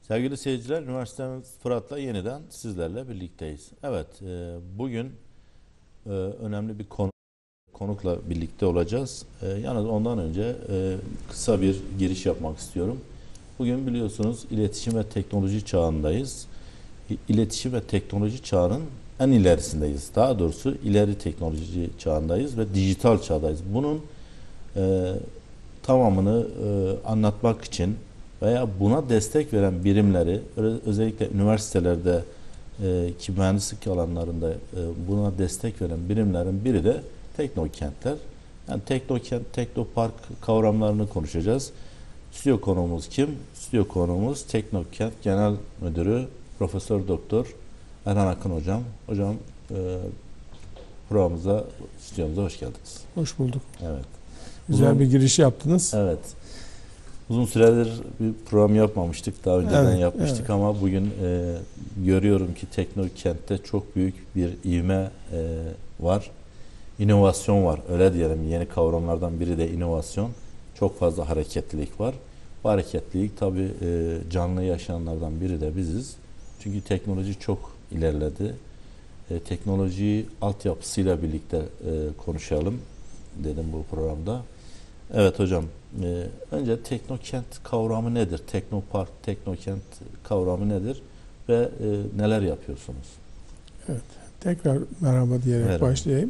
Sevgili seyirciler, Üniversitemiz Fırat'la yeniden sizlerle birlikteyiz. Evet, bugün önemli bir konukla birlikte olacağız. Yalnız ondan önce kısa bir giriş yapmak istiyorum. Bugün biliyorsunuz iletişim ve teknoloji çağındayız. İletişim ve teknoloji çağının en ilerisindeyiz. Daha doğrusu ileri teknoloji çağındayız ve dijital çağdayız. Bunun e, tamamını anlatmak için veya buna destek veren birimleri özellikle üniversitelerde ki mühendislik alanlarında buna destek veren birimlerin biri de teknokentler. Yani teknokent, teknopark kavramlarını konuşacağız. Stüdyo konuğumuz kim? Stüdyo konuğumuz Teknokent Genel Müdürü Profesör Doktor Erhan Akın hocam. Hocam programımıza, stüdyomuza hoş geldiniz. Hoş bulduk. Evet. Güzel bir giriş yaptınız. Evet. Uzun süredir bir program yapmamıştık. Daha önceden yapmıştık evet. ama bugün görüyorum ki Teknokent'te çok büyük bir ivme var. İnovasyon var. Öyle diyelim. Yeni kavramlardan biri de inovasyon. Çok fazla hareketlilik var. Bu hareketlilik tabii canlı yaşayanlardan biri de biziz. Çünkü teknoloji çok ilerledi. Teknolojiyi altyapısıyla birlikte konuşalım dedim bu programda. Evet hocam, önce teknokent kavramı nedir? Teknopark, teknokent kavramı nedir? Ve neler yapıyorsunuz? Evet, tekrar merhaba diyerek Merhaba. başlayayım.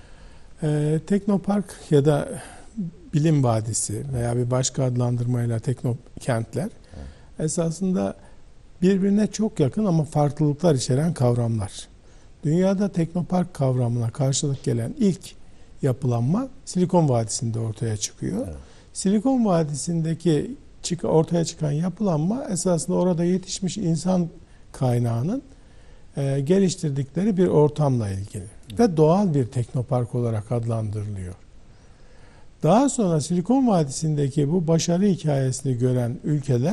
Evet. Teknopark ya da bilim vadisi veya bir başka adlandırmayla teknokentler esasında birbirine çok yakın ama farklılıklar içeren kavramlar. Dünyada teknopark kavramına karşılık gelen ilk yapılanma Silikon Vadisi'nde ortaya çıkıyor. Evet. Silikon Vadisi'ndeki ortaya çıkan yapılanma esasında orada yetişmiş insan kaynağının geliştirdikleri bir ortamla ilgili ve doğal bir teknopark olarak adlandırılıyor. Daha sonra Silikon Vadisi'ndeki bu başarı hikayesini gören ülkeler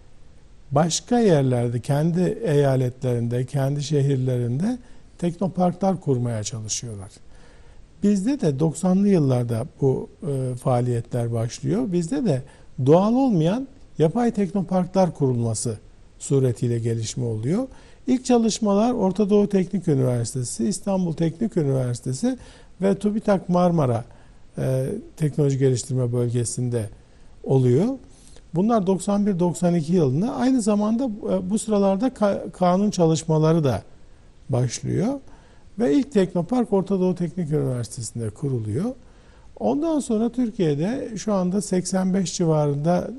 başka yerlerde, kendi eyaletlerinde, kendi şehirlerinde teknoparklar kurmaya çalışıyorlar. Bizde de 90'lı yıllarda bu faaliyetler başlıyor. Bizde de doğal olmayan yapay teknoparklar kurulması suretiyle gelişme oluyor. İlk çalışmalar Orta Doğu Teknik Üniversitesi, İstanbul Teknik Üniversitesi ve TÜBİTAK Marmara Teknoloji Geliştirme Bölgesi'nde oluyor. Bunlar 91-92 yılında. Aynı zamanda bu sıralarda kanun çalışmaları da başlıyor. Ve ilk teknopark Orta Doğu Teknik Üniversitesi'nde kuruluyor. Ondan sonra Türkiye'de şu anda 85 civarında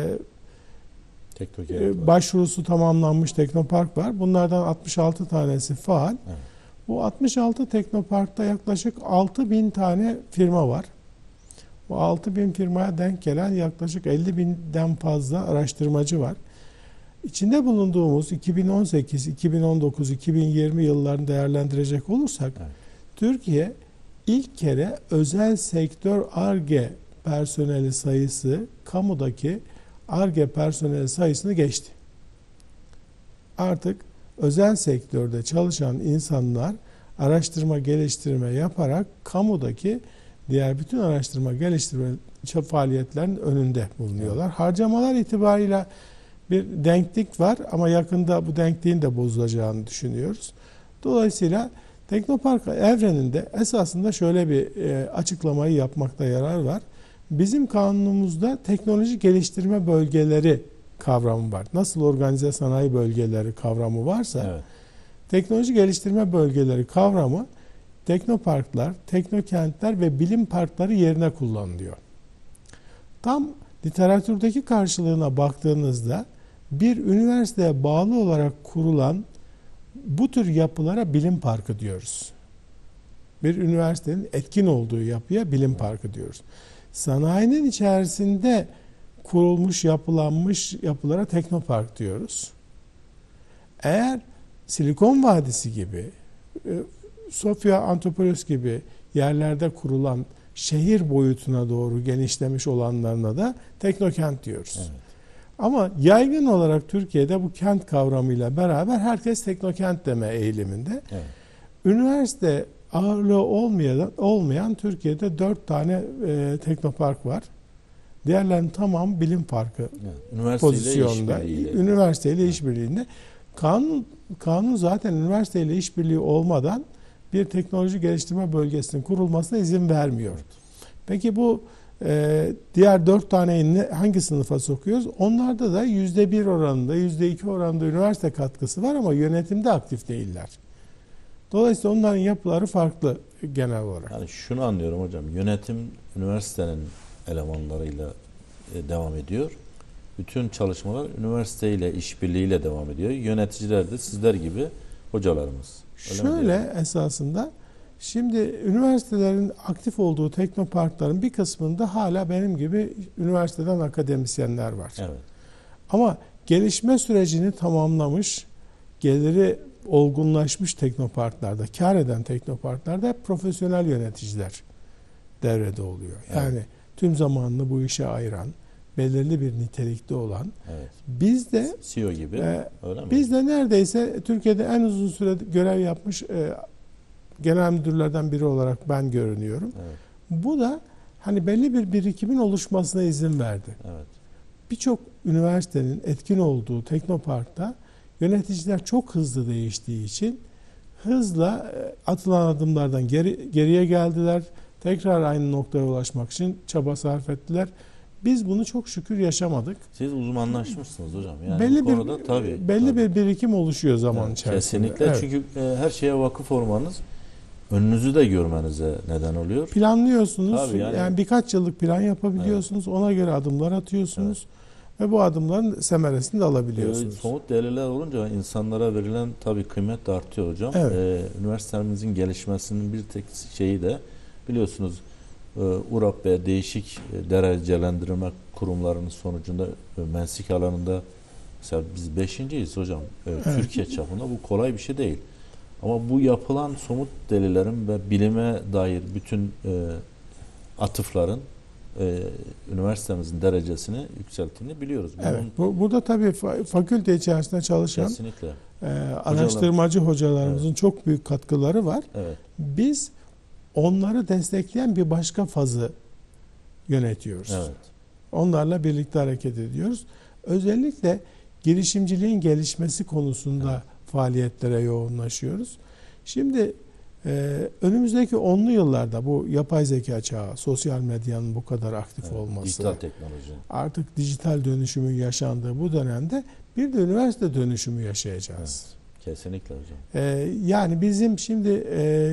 başvurusu tamamlanmış teknopark var. Bunlardan 66 tanesi faal. Evet. Bu 66 teknoparkta yaklaşık 6.000 tane firma var. Bu 6.000 firmaya denk gelen yaklaşık 50.000'den fazla araştırmacı var. İçinde bulunduğumuz 2018, 2019, 2020 yıllarını değerlendirecek olursak, evet, Türkiye ilk kere özel sektör Ar-Ge personeli sayısı, kamudaki Ar-Ge personeli sayısını geçti. Artık özel sektörde çalışan insanlar araştırma geliştirme yaparak kamudaki diğer bütün araştırma geliştirme faaliyetlerinin önünde bulunuyorlar. Evet. Harcamalar itibariyle bir denklik var ama yakında bu denkliğin de bozulacağını düşünüyoruz. Dolayısıyla teknopark evreninde esasında şöyle bir açıklamayı yapmakta yarar var. Bizim kanunumuzda teknoloji geliştirme bölgeleri kavramı var. Nasıl organize sanayi bölgeleri kavramı varsa, evet, teknoloji geliştirme bölgeleri kavramı teknoparklar, teknokentler ve bilim parkları yerine kullanılıyor. Tam literatürdeki karşılığına baktığınızda bir üniversiteye bağlı olarak kurulan bu tür yapılara bilim parkı diyoruz. Bir üniversitenin etkin olduğu yapıya bilim parkı diyoruz. Sanayinin içerisinde kurulmuş, yapılanmış yapılara teknopark diyoruz. Eğer Silikon Vadisi gibi, Sofya Antropolis gibi yerlerde kurulan şehir boyutuna doğru genişlemiş olanlarına da teknokent diyoruz. Evet. Ama yaygın olarak Türkiye'de bu kent kavramıyla beraber herkes teknokent deme eğiliminde. Evet. Üniversite ağırlığı olmayan Türkiye'de 4 tane teknopark var. Diğerlerinin tamam bilim farkı Üniversiteyle pozisyonda. işbirliğiyle. Üniversiteyle işbirliğinde. Kanun zaten üniversiteyle işbirliği olmadan bir teknoloji geliştirme bölgesinin kurulmasına izin vermiyor. Evet. Peki bu diğer 4 taneyi hangi sınıfa sokuyoruz? Onlarda da %1 oranında, %2 oranında üniversite katkısı var ama yönetimde aktif değiller. Dolayısıyla onların yapıları farklı genel olarak. Yani şunu anlıyorum hocam. Yönetim üniversitenin elemanlarıyla devam ediyor. Bütün çalışmalar üniversiteyle işbirliğiyle devam ediyor. Yöneticiler de sizler gibi hocalarımız. Öyle Şöyle esasında şimdi üniversitelerin aktif olduğu teknoparkların bir kısmında hala benim gibi üniversiteden akademisyenler var. Evet. Ama gelişme sürecini tamamlamış, geliri olgunlaşmış teknoparklarda, kar eden teknoparklarda hep profesyonel yöneticiler devrede oluyor. Yani Evet. tüm zamanını bu işe ayıran, belirli bir nitelikte olan. Evet. Bizde CEO gibi. Öyle mi? bizde neredeyse Türkiye'de en uzun süre görev yapmış genel müdürlerden biri olarak ben görünüyorum. Evet. Bu da hani belli bir birikimin oluşmasına izin verdi. Evet. Birçok üniversitenin etkin olduğu teknoparkta yöneticiler çok hızlı değiştiği için hızla atılan adımlardan geriye geldiler. Tekrar aynı noktaya ulaşmak için çaba sarf ettiler. Biz bunu çok şükür yaşamadık. Siz uzmanlaşmışsınız hocam. Yani belli bu konuda tabii. bir birikim oluşuyor zaman Evet, içerisinde. kesinlikle. Evet. Çünkü her şeye vakıf olmanız önünüzü de görmenize neden oluyor. Planlıyorsunuz. Tabii yani birkaç yıllık plan yapabiliyorsunuz. Ona göre adımlar atıyorsunuz. Ve bu adımların semeresini de alabiliyorsunuz. Somut değerler olunca insanlara verilen tabii kıymet de artıyor hocam. Evet. Üniversitemizin gelişmesinin bir tek şeyi de biliyorsunuz URAP ve değişik derecelendirme kurumlarının sonucunda mensik alanında mesela biz 5.'yiz hocam. Evet. Türkiye çapında bu kolay bir şey değil. Ama bu yapılan somut delillerin ve bilime dair bütün atıfların üniversitemizin derecesini yükselttiğini biliyoruz. Evet. Burada tabii fakülte içerisinde çalışan kesinlikle. araştırmacı hocalarımızın çok büyük katkıları var. Evet. Biz onları destekleyen bir başka fazı yönetiyoruz. Evet. Onlarla birlikte hareket ediyoruz. Özellikle girişimciliğin gelişmesi konusunda faaliyetlere yoğunlaşıyoruz. Şimdi önümüzdeki 10'lu yıllarda bu yapay zeka çağı, sosyal medyanın bu kadar aktif olması, dijital teknoloji, artık dijital dönüşümün yaşandığı bu dönemde bir de üniversite dönüşümü yaşayacağız. Evet, kesinlikle hocam. Yani bizim şimdi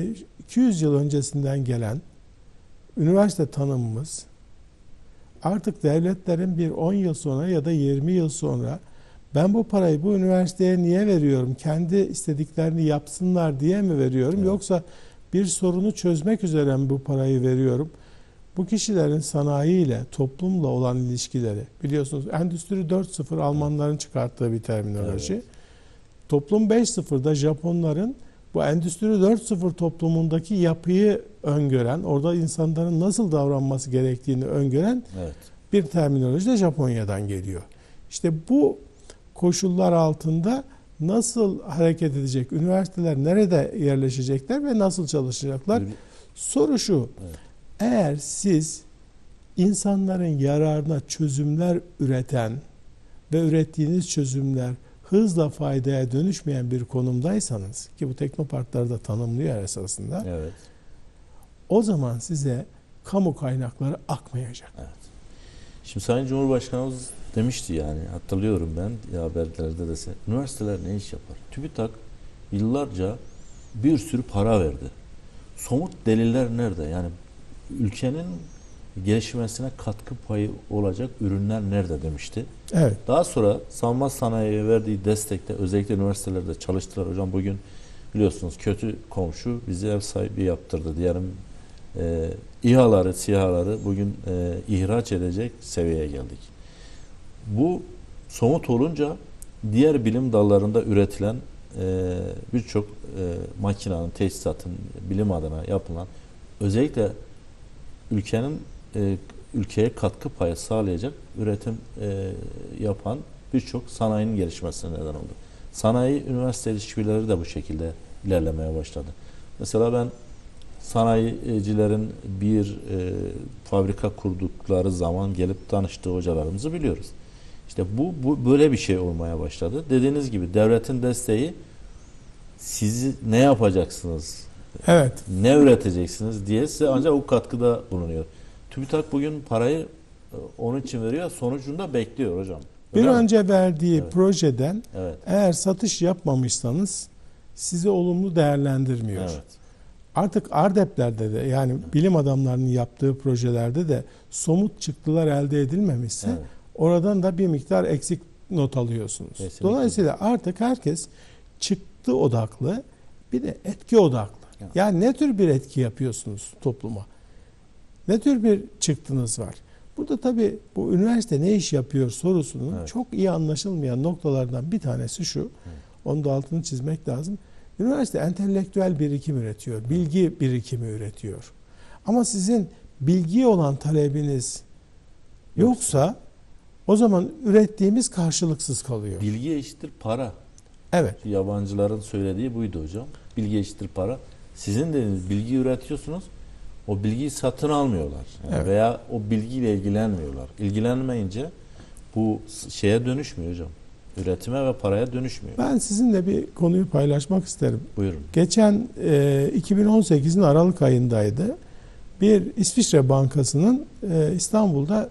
200 yıl öncesinden gelen üniversite tanımımız artık devletlerin bir 10 yıl sonra ya da 20 yıl sonra ben bu parayı bu üniversiteye niye veriyorum? Kendi istediklerini yapsınlar diye mi veriyorum? Evet. Yoksa bir sorunu çözmek üzere mi bu parayı veriyorum? Bu kişilerin sanayiyle, toplumla olan ilişkileri, biliyorsunuz Endüstri 4.0 Almanların çıkarttığı bir terminoloji. Evet. Toplum 5.0'da Japonların bu Endüstri 4.0 toplumundaki yapıyı öngören, orada insanların nasıl davranması gerektiğini öngören Evet. bir terminoloji de Japonya'dan geliyor. İşte bu koşullar altında nasıl hareket edecek? Üniversiteler nerede yerleşecekler ve nasıl çalışacaklar? Soru şu. Evet. Eğer siz insanların yararına çözümler üreten ve ürettiğiniz çözümler hızla faydaya dönüşmeyen bir konumdaysanız, ki bu teknoparkları da tanımlıyor esasında, Evet. o zaman size kamu kaynakları akmayacak. Evet. Şimdi Sayın Cumhurbaşkanımız demişti, yani hatırlıyorum ben haberlerde de, üniversiteler ne iş yapar? TÜBİTAK yıllarca bir sürü para verdi. Somut deliller nerede? Yani ülkenin gelişmesine katkı payı olacak ürünler nerede demişti. Evet. Daha sonra savunma sanayiye verdiği destekte özellikle üniversitelerde çalıştılar. Hocam bugün biliyorsunuz kötü komşu bizi ev sahibi yaptırdı diyelim. İHA'ları, SİHA'ları bugün ihraç edecek seviyeye geldik. Bu somut olunca diğer bilim dallarında üretilen birçok makinenin, tesisatın bilim adına yapılan, özellikle ülkeye katkı payı sağlayacak üretim yapan birçok sanayinin gelişmesine neden oldu. Sanayi üniversite ilişkileri de bu şekilde ilerlemeye başladı. Mesela ben sanayicilerin bir fabrika kurdukları zaman gelip danıştığı hocalarımızı biliyoruz. İşte bu böyle bir şey olmaya başladı. Dediğiniz gibi devletin desteği, sizi ne yapacaksınız, Evet. ne üreteceksiniz diye size ancak o katkıda bulunuyor. TÜBİTAK bugün parayı onun için veriyor, sonucunda bekliyor hocam. Bir Öyle mi? önce verdiği Evet. projeden Evet. eğer satış yapmamışsanız sizi olumlu değerlendirmiyor. Evet. Artık ARDEP'lerde de, yani bilim adamlarının yaptığı projelerde de somut çıktılar elde edilmemişse Evet. oradan da bir miktar eksik not alıyorsunuz. Kesinlikle. Dolayısıyla artık herkes çıktı odaklı, bir de etki odaklı. Evet. Yani ne tür bir etki yapıyorsunuz topluma? Ne tür bir çıktınız var? Burada tabii bu üniversite ne iş yapıyor sorusunun Evet. çok iyi anlaşılmayan noktalardan bir tanesi şu. Evet. Onun da altını çizmek lazım. Üniversite entelektüel birikim üretiyor, bilgi birikimi üretiyor. Ama sizin bilgiye olan talebiniz yoksa o zaman ürettiğimiz karşılıksız kalıyor. Bilgi eşittir para. Evet. Yabancıların söylediği buydu hocam. Bilgi eşittir para. Sizin dediğiniz bilgi üretiyorsunuz. O bilgiyi satın almıyorlar. Yani Evet. veya o bilgiyle ilgilenmiyorlar. İlgilenmeyince bu şeye dönüşmüyor hocam. Üretime ve paraya dönüşmüyor. Ben sizinle bir konuyu paylaşmak isterim. Buyurun. Geçen 2018'in Aralık ayındaydı. Bir İsviçre Bankası'nın İstanbul'da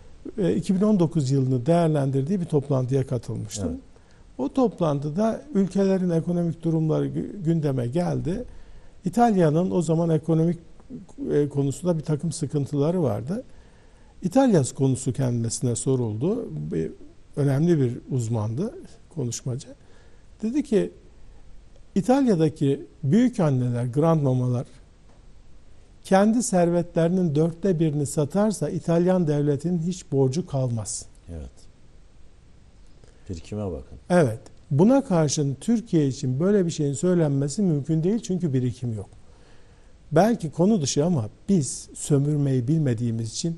2019 yılını değerlendirdiği bir toplantıya katılmıştım. Evet. O toplantıda ülkelerin ekonomik durumları gündeme geldi. İtalya'nın o zaman ekonomik konusunda bir takım sıkıntıları vardı. İtalya konusu kendisine soruldu. Önemli bir uzmandı, konuşmacı. Dedi ki İtalya'daki büyük anneler, grandmamalar kendi servetlerinin 1/4'ünü satarsa İtalyan devletinin hiç borcu kalmaz. Evet. Birikime bakın. Evet. Buna karşın Türkiye için böyle bir şeyin söylenmesi mümkün değil çünkü birikim yok. Belki konu dışı ama biz sömürmeyi bilmediğimiz için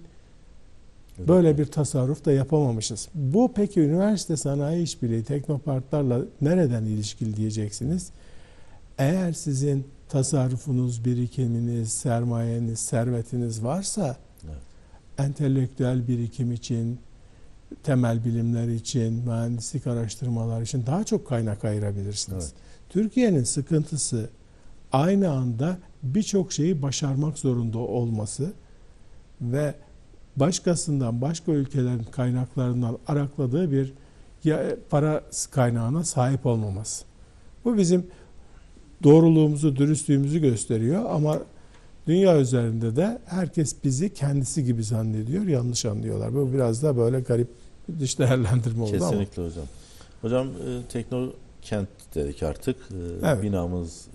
böyle bir tasarruf da yapamamışız. Bu peki üniversite sanayi işbirliği teknoparklarla nereden ilişkili diyeceksiniz? Eğer sizin tasarrufunuz, birikiminiz, sermayeniz, servetiniz varsa Evet. entelektüel birikim için, temel bilimler için, mühendislik araştırmalar için daha çok kaynak ayırabilirsiniz. Evet. Türkiye'nin sıkıntısı aynı anda birçok şeyi başarmak zorunda olması ve başkasından, başka ülkelerin kaynaklarından arakladığı bir para kaynağına sahip olmaması. Bu bizim doğruluğumuzu, dürüstlüğümüzü gösteriyor ama dünya üzerinde de herkes bizi kendisi gibi zannediyor, yanlış anlıyorlar. Bu biraz da böyle garip bir dış değerlendirme oldu ama. Kesinlikle hocam. Hocam Teknokent dedik artık. Evet. Binamız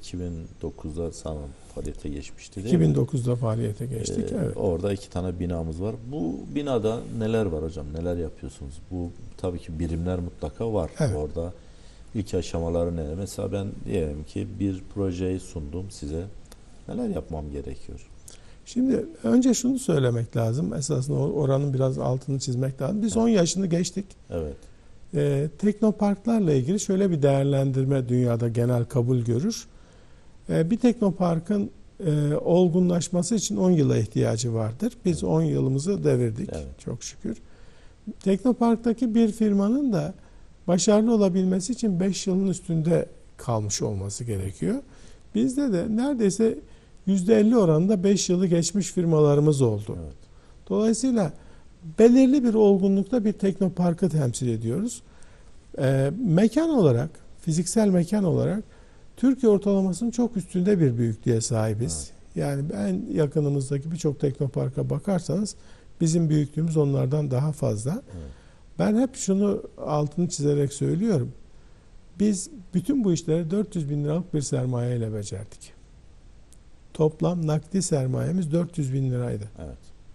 2009'da sanırım faaliyete geçmişti değil mi? 2009'da faaliyete geçtik. Evet. Orada 2 tane binamız var. Bu binada neler var hocam? Neler yapıyorsunuz? Bu tabii ki birimler mutlaka var. Evet. Orada ilk aşamaları neler? Mesela ben diyelim ki bir projeyi sundum size. Neler yapmam gerekiyor? Şimdi önce şunu söylemek lazım. Esasında oranın biraz altını çizmek lazım. Biz 10 yaşını geçtik. Evet. Teknoparklarla ilgili şöyle bir değerlendirme dünyada genel kabul görür. Bir teknoparkın olgunlaşması için 10 yıla ihtiyacı vardır. Biz 10 yılımızı devirdik. Evet. Çok şükür. Teknoparktaki bir firmanın da başarılı olabilmesi için 5 yılın üstünde kalmış olması gerekiyor. Bizde de neredeyse %50 oranında 5 yılı geçmiş firmalarımız oldu. Evet. Dolayısıyla belirli bir olgunlukta bir teknoparkı temsil ediyoruz. Mekan olarak, fiziksel mekan olarak Türkiye ortalamasının çok üstünde bir büyüklüğe sahibiz. Evet. Yani en yakınımızdaki birçok teknoparka bakarsanız bizim büyüklüğümüz onlardan daha fazla. Evet. Ben hep şunu altını çizerek söylüyorum. Biz bütün bu işleri 400 bin liralık bir sermaye ile becerdik. Toplam nakdi sermayemiz 400 bin liraydı. Evet.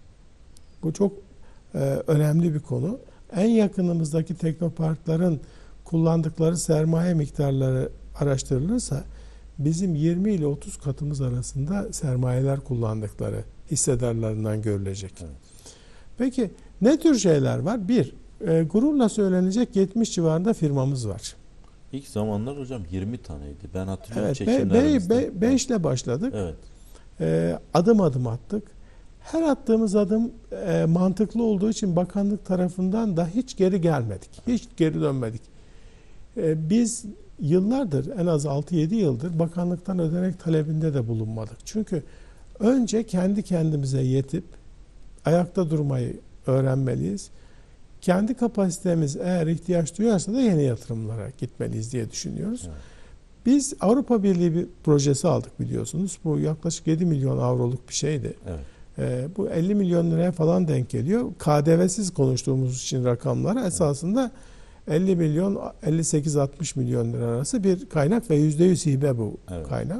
Bu çok önemli bir konu. En yakınımızdaki teknoparkların kullandıkları sermaye miktarları araştırılırsa bizim 20 ile 30 katımız arasında sermayeler kullandıkları hissedarlarından görülecek. Evet. Peki ne tür şeyler var? Bir, gururla söylenecek 70 civarında firmamız var. İlk zamanlar hocam 20 taneydi. Ben hatırlıyorum Evet, çekimlerimizde. 5 ile başladık. Evet. adım adım attık. Her attığımız adım mantıklı olduğu için bakanlık tarafından da hiç geri gelmedik. Hiç geri dönmedik. Biz yıllardır, en az 6-7 yıldır bakanlıktan ödenek talebinde de bulunmadık. Çünkü önce kendi kendimize yetip ayakta durmayı öğrenmeliyiz. Kendi kapasitemiz eğer ihtiyaç duyarsa da yeni yatırımlara gitmeliyiz diye düşünüyoruz. Evet. Biz Avrupa Birliği bir projesi aldık biliyorsunuz. Bu yaklaşık 7 milyon avroluk bir şeydi. Evet. Bu 50 milyon liraya falan denk geliyor. KDV'siz konuştuğumuz için rakamlar esasında 50 milyon 58-60 milyon lira arası bir kaynak ve %100 hibe bu kaynak.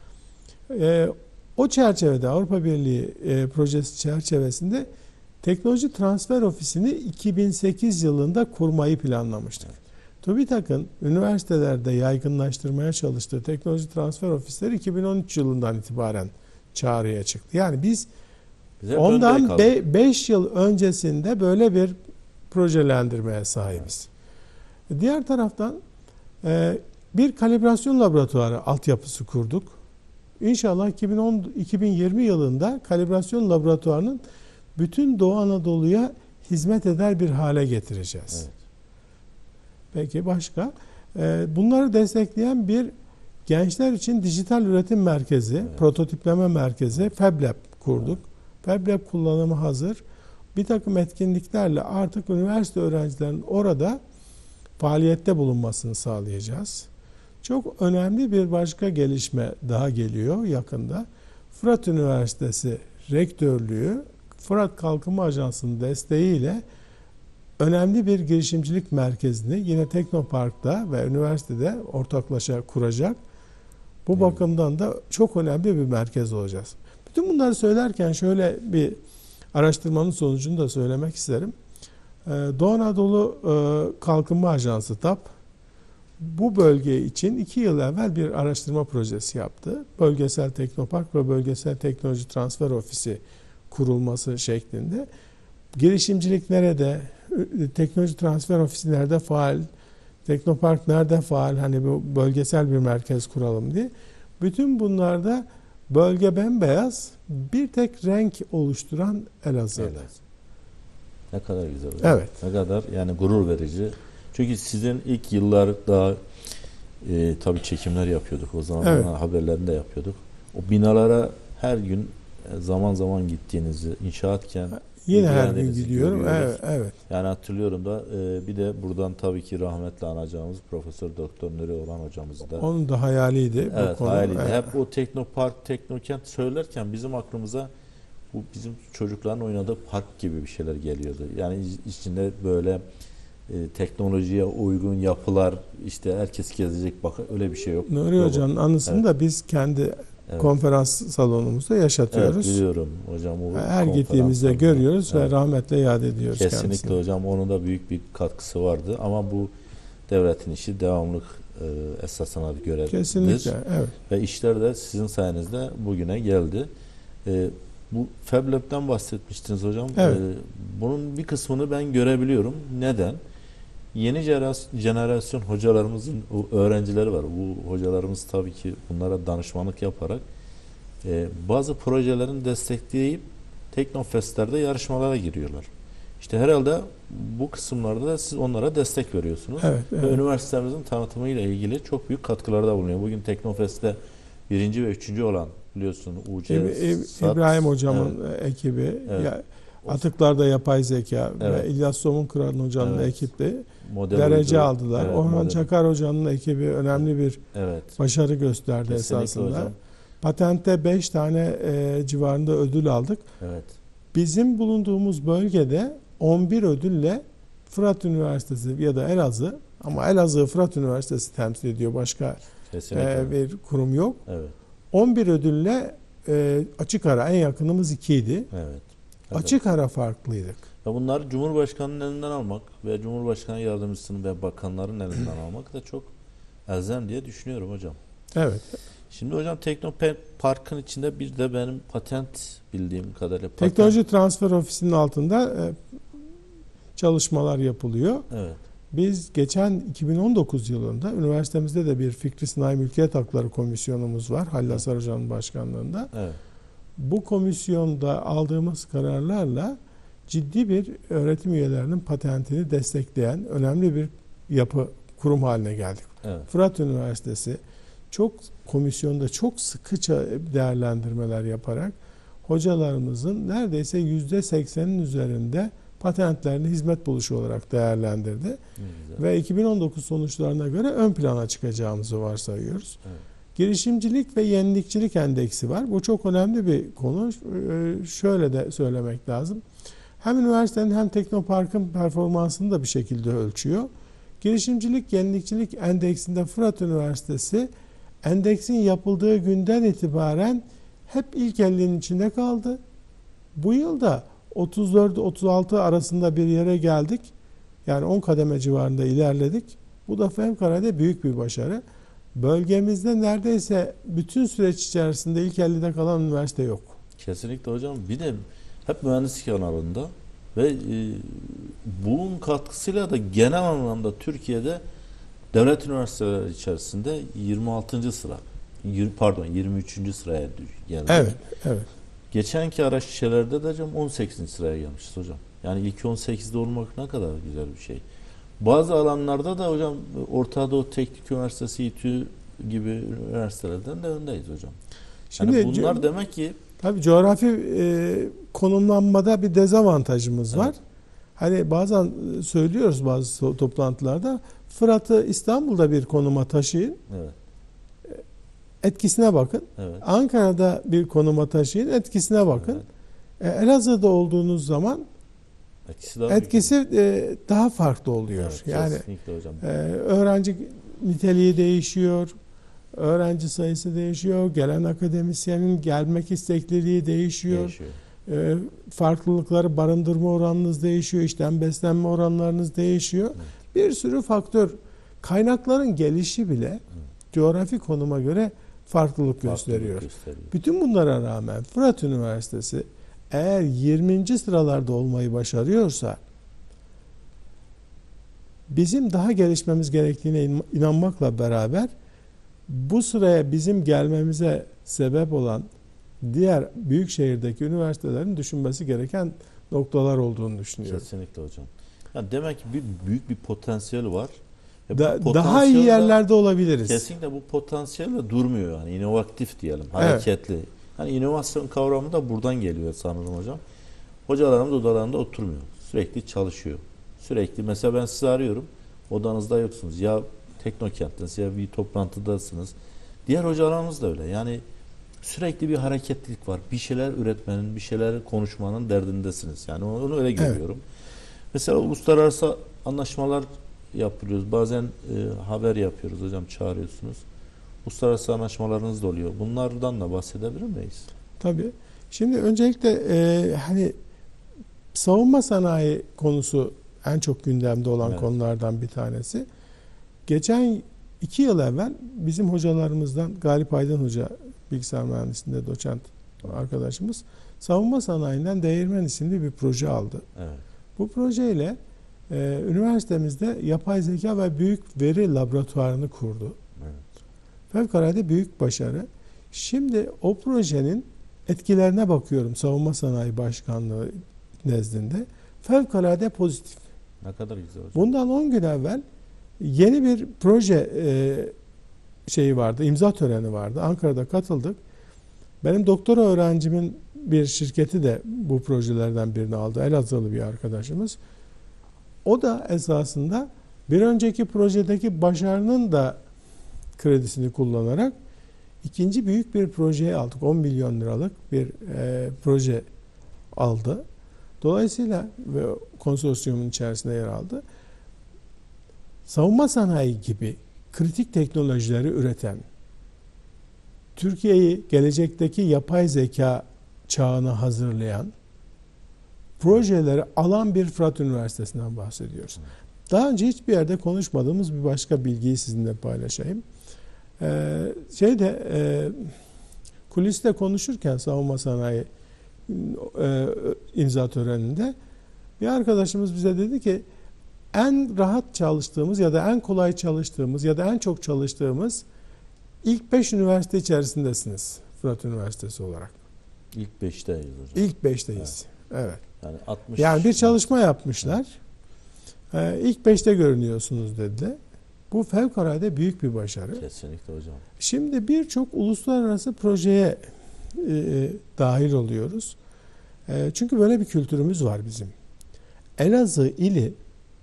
O çerçevede Avrupa Birliği projesi çerçevesinde Teknoloji Transfer Ofisi'ni 2008 yılında kurmayı planlamıştık. TÜBİTAK'ın üniversitelerde yaygınlaştırmaya çalıştığı teknoloji transfer ofisleri 2013 yılından itibaren çağrıya çıktı. Yani biz ondan 5 yıl öncesinde böyle bir projelendirmeye sahibiz. Diğer taraftan bir kalibrasyon laboratuvarı altyapısı kurduk. İnşallah 2020 yılında kalibrasyon laboratuvarının bütün Doğu Anadolu'ya hizmet eder bir hale getireceğiz. Evet. Peki başka? Bunları destekleyen bir gençler için dijital üretim merkezi, prototipleme merkezi, FabLab kurduk. FabLab kullanımı hazır. Bir takım etkinliklerle artık üniversite öğrencilerinin orada faaliyette bulunmasını sağlayacağız. Çok önemli bir başka gelişme daha geliyor yakında. Fırat Üniversitesi Rektörlüğü, Fırat Kalkınma Ajansı'nın desteğiyle önemli bir girişimcilik merkezini yine Teknopark'ta ve üniversitede ortaklaşa kuracak. Bu bakımdan da çok önemli bir merkez olacağız. Bütün bunları söylerken şöyle bir araştırmanın sonucunu da söylemek isterim. Doğu Anadolu Kalkınma Ajansı TAP bu bölge için 2 yıl evvel bir araştırma projesi yaptı. Bölgesel Teknopark ve Bölgesel Teknoloji Transfer Ofisi kurulması şeklinde. Girişimcilik nerede? Teknoloji Transfer Ofisi nerede faal? Teknopark nerede faal? Hani bu bölgesel bir merkez kuralım diye. Bütün bunlarda bölge bembeyaz, bir tek renk oluşturan Elazığ'da. Evet. Ne kadar güzel. Evet. Ne kadar yani gurur verici. Çünkü sizin ilk yıllarda tabii çekimler yapıyorduk. O zaman haberlerini de yapıyorduk. O binalara her gün zaman zaman gittiğinizi, inşaatken yine her gün gidiyorum. Evet. Yani hatırlıyorum da bir de buradan tabii ki rahmetli anacağımız Profesör Doktor Nuri Orhan hocamızı da. Onun da hayaliydi. Evet, hayaliydi. Evet. Hep o Teknopark, Teknokent söylerken bizim aklımıza bu bizim çocukların oynadığı park gibi bir şeyler geliyordu. Yani içinde böyle teknolojiye uygun yapılar, işte herkes gezecek, bak öyle bir şey yok. Nuri Hoca'nın anısını da biz kendi konferans salonumuzda yaşatıyoruz. Evet, biliyorum hocam. Her gittiğimizde görüyoruz ve rahmetle yad ediyoruz kesinlikle kendisini. Hocam, onun da büyük bir katkısı vardı ama bu devletin işi devamlılık esasına görevlidir. Kesinlikle, evet. Ve işler de sizin sayenizde bugüne geldi. Bu FabLab'den bahsetmiştiniz hocam. Evet. Bunun bir kısmını ben görebiliyorum. Neden? Yeni jenerasyon hocalarımızın öğrencileri var. Bu hocalarımız tabii ki bunlara danışmanlık yaparak bazı projelerin destekleyip Teknofest'lerde yarışmalara giriyorlar. İşte herhalde bu kısımlarda da siz onlara destek veriyorsunuz. Evet, evet. Ve üniversitemizin tanıtımıyla ilgili çok büyük katkılarda bulunuyor. Bugün Teknofest'te 1. ve 3. olan biliyorsun İbrahim Hocam'ın ekibi. Evet. Atıklarda yapay zeka ve İlyas Somunkuran Hoca'nın ekibi derece aldılar. Orhan Çakar Hoca'nın ekibi önemli bir başarı gösterdi. Kesinlikle esasında. Hocam. Patentte 5 tane civarında ödül aldık. Evet. Bizim bulunduğumuz bölgede 11 ödülle Fırat Üniversitesi ya da Elazığ, ama Elazığ Fırat Üniversitesi temsil ediyor. Başka bir kurum yok. Evet. 11 ödülle açık ara, en yakınımız 2 idi. Evet. Açık ara farklıydık. Ve bunları Cumhurbaşkanı'nın elinden almak ve Cumhurbaşkanı yardımcısının ve bakanların elinden almak da çok elzem diye düşünüyorum hocam. Evet. Şimdi hocam Teknopark'ın içinde bir de benim patent bildiğim kadarıyla Teknoloji Transfer Ofisi'nin altında çalışmalar yapılıyor. Evet. Biz geçen 2019 yılında üniversitemizde de bir Fikri Sanayi Mülkiyet Hakları Komisyonumuz var. Halil Asar Hoca'nın başkanlığında. Evet. Bu komisyonda aldığımız kararlarla ciddi bir öğretim üyelerinin patentini destekleyen önemli bir yapı, kurum haline geldik. Evet. Fırat Üniversitesi komisyonda çok sıkı değerlendirmeler yaparak hocalarımızın neredeyse %80'in üzerinde patentlerini hizmet buluşu olarak değerlendirdi. Ve 2019 sonuçlarına göre ön plana çıkacağımızı varsayıyoruz. Evet. Girişimcilik ve yenilikçilik endeksi var. Bu çok önemli bir konu. Şöyle de söylemek lazım. Hem üniversitenin hem teknoparkın performansını da bir şekilde ölçüyor. Girişimcilik, yenilikçilik endeksinde Fırat Üniversitesi endeksin yapıldığı günden itibaren hep ilk 50'nin içinde kaldı. Bu yıl da 34-36 arasında bir yere geldik. Yani 10 kademe civarında ilerledik. Bu da fevkalade büyük bir başarı. Bölgemizde neredeyse bütün süreç içerisinde ilk 50'de kalan üniversite yok. Kesinlikle hocam. Bir de hep mühendislik alanında ve bunun katkısıyla da genel anlamda Türkiye'de devlet üniversiteleri içerisinde 26. sıra, 23. sıraya geldi. Evet, evet. Geçenki araştırmalarda da hocam 18. sıraya gelmişiz hocam. Yani ilk 18'de olmak ne kadar güzel bir şey. Bazı alanlarda da hocam Orta Doğu Teknik Üniversitesi, İTÜ gibi üniversitelerden de öndeyiz hocam. Şimdi yani bunlar demek ki tabii coğrafi konumlanmada bir dezavantajımız var. Evet. Hani bazen söylüyoruz bazı toplantılarda, Fırat'ı İstanbul'da bir konuma taşıyın. Evet. Etkisine bakın. Evet. Ankara'da bir konuma taşıyın, etkisine bakın. Evet. Elazığ'da olduğunuz zaman etkisi daha farklı oluyor. Evet, yani hocam. Öğrenci niteliği değişiyor, öğrenci sayısı değişiyor, gelen akademisyenin gelmek istekliliği değişiyor. Farklılıkları barındırma oranınız değişiyor, işten beslenme oranlarınız değişiyor. Evet. Bir sürü faktör, kaynakların gelişi bile coğrafi konuma göre farklılık gösteriyor. Bütün bunlara rağmen Fırat Üniversitesi eğer 20. sıralarda olmayı başarıyorsa, bizim daha gelişmemiz gerektiğine inanmakla beraber bu sıraya bizim gelmemize sebep olan diğer büyük şehirdeki üniversitelerin düşünmesi gereken noktalar olduğunu düşünüyorum. Kesinlikle hocam. Yani demek ki büyük bir potansiyel var. Daha iyi yerlerde olabiliriz. Kesinlikle bu potansiyelle durmuyor yani, inovatif diyelim, hareketli. Evet. Hani inovasyon kavramı da buradan geliyor sanırım hocam. Hocalarımız odalarında oturmuyor. Sürekli çalışıyor. Sürekli mesela ben sizi arıyorum. Odanızda yoksunuz. Ya Teknokent'tesiniz ya bir toplantıdasınız. Diğer hocalarımız da öyle. Yani sürekli bir hareketlilik var. Bir şeyler üretmenin, bir şeyler konuşmanın derdindesiniz. Yani onu öyle görüyorum. Evet. Mesela uluslararası anlaşmalar yapıyoruz. Bazen haber yapıyoruz hocam, çağırıyorsunuz. Uluslararası anlaşmalarınız da oluyor. Bunlardan da bahsedebilir miyiz? Tabii. Şimdi öncelikle hani savunma sanayi konusu en çok gündemde olan konulardan bir tanesi. Geçen 2 yıl evvel bizim hocalarımızdan Galip Aydın Hoca, bilgisayar mühendisliğinde doçent arkadaşımız, savunma sanayinden Değirmen isimli bir proje aldı. Evet. Bu projeyle üniversitemizde yapay zeka ve büyük veri laboratuvarını kurdu. Evet. Fevkalade büyük başarı. Şimdi o projenin etkilerine bakıyorum savunma sanayi başkanlığı nezdinde. Fevkalade pozitif. Ne kadar güzel hocam. Bundan 10 gün evvel yeni bir proje şeyi vardı, imza töreni vardı. Ankara'da katıldık. Benim doktora öğrencimin bir şirketi de bu projelerden birini aldı. Elazığlı bir arkadaşımız. O da esasında bir önceki projedeki başarının da kredisini kullanarak ikinci büyük bir projeyi aldık. 10 milyon liralık bir proje aldı. Dolayısıyla ve konsorsiyumun içerisinde yer aldı. Savunma sanayi gibi kritik teknolojileri üreten, Türkiye'yi gelecekteki yapay zeka çağına hazırlayan projeleri alan bir Fırat Üniversitesi'nden bahsediyoruz. Daha önce hiçbir yerde konuşmadığımız bir başka bilgiyi sizinle paylaşayım. Kuliste konuşurken savunma sanayi imza töreninde bir arkadaşımız bize dedi ki en rahat çalıştığımız ya da en kolay çalıştığımız ya da en çok çalıştığımız ilk 5 üniversite içerisindesiniz Fırat Üniversitesi olarak. İlk 5'teyiz hocam. İlk 5'teyiz. Evet. Yani 60. Yani bir çalışma yapmışlar. İlk 5'te görünüyorsunuz dediler. Bu fevkalade büyük bir başarı. Kesinlikle hocam. Şimdi birçok uluslararası projeye dahil oluyoruz. Çünkü böyle bir kültürümüz var bizim. Elazığ ili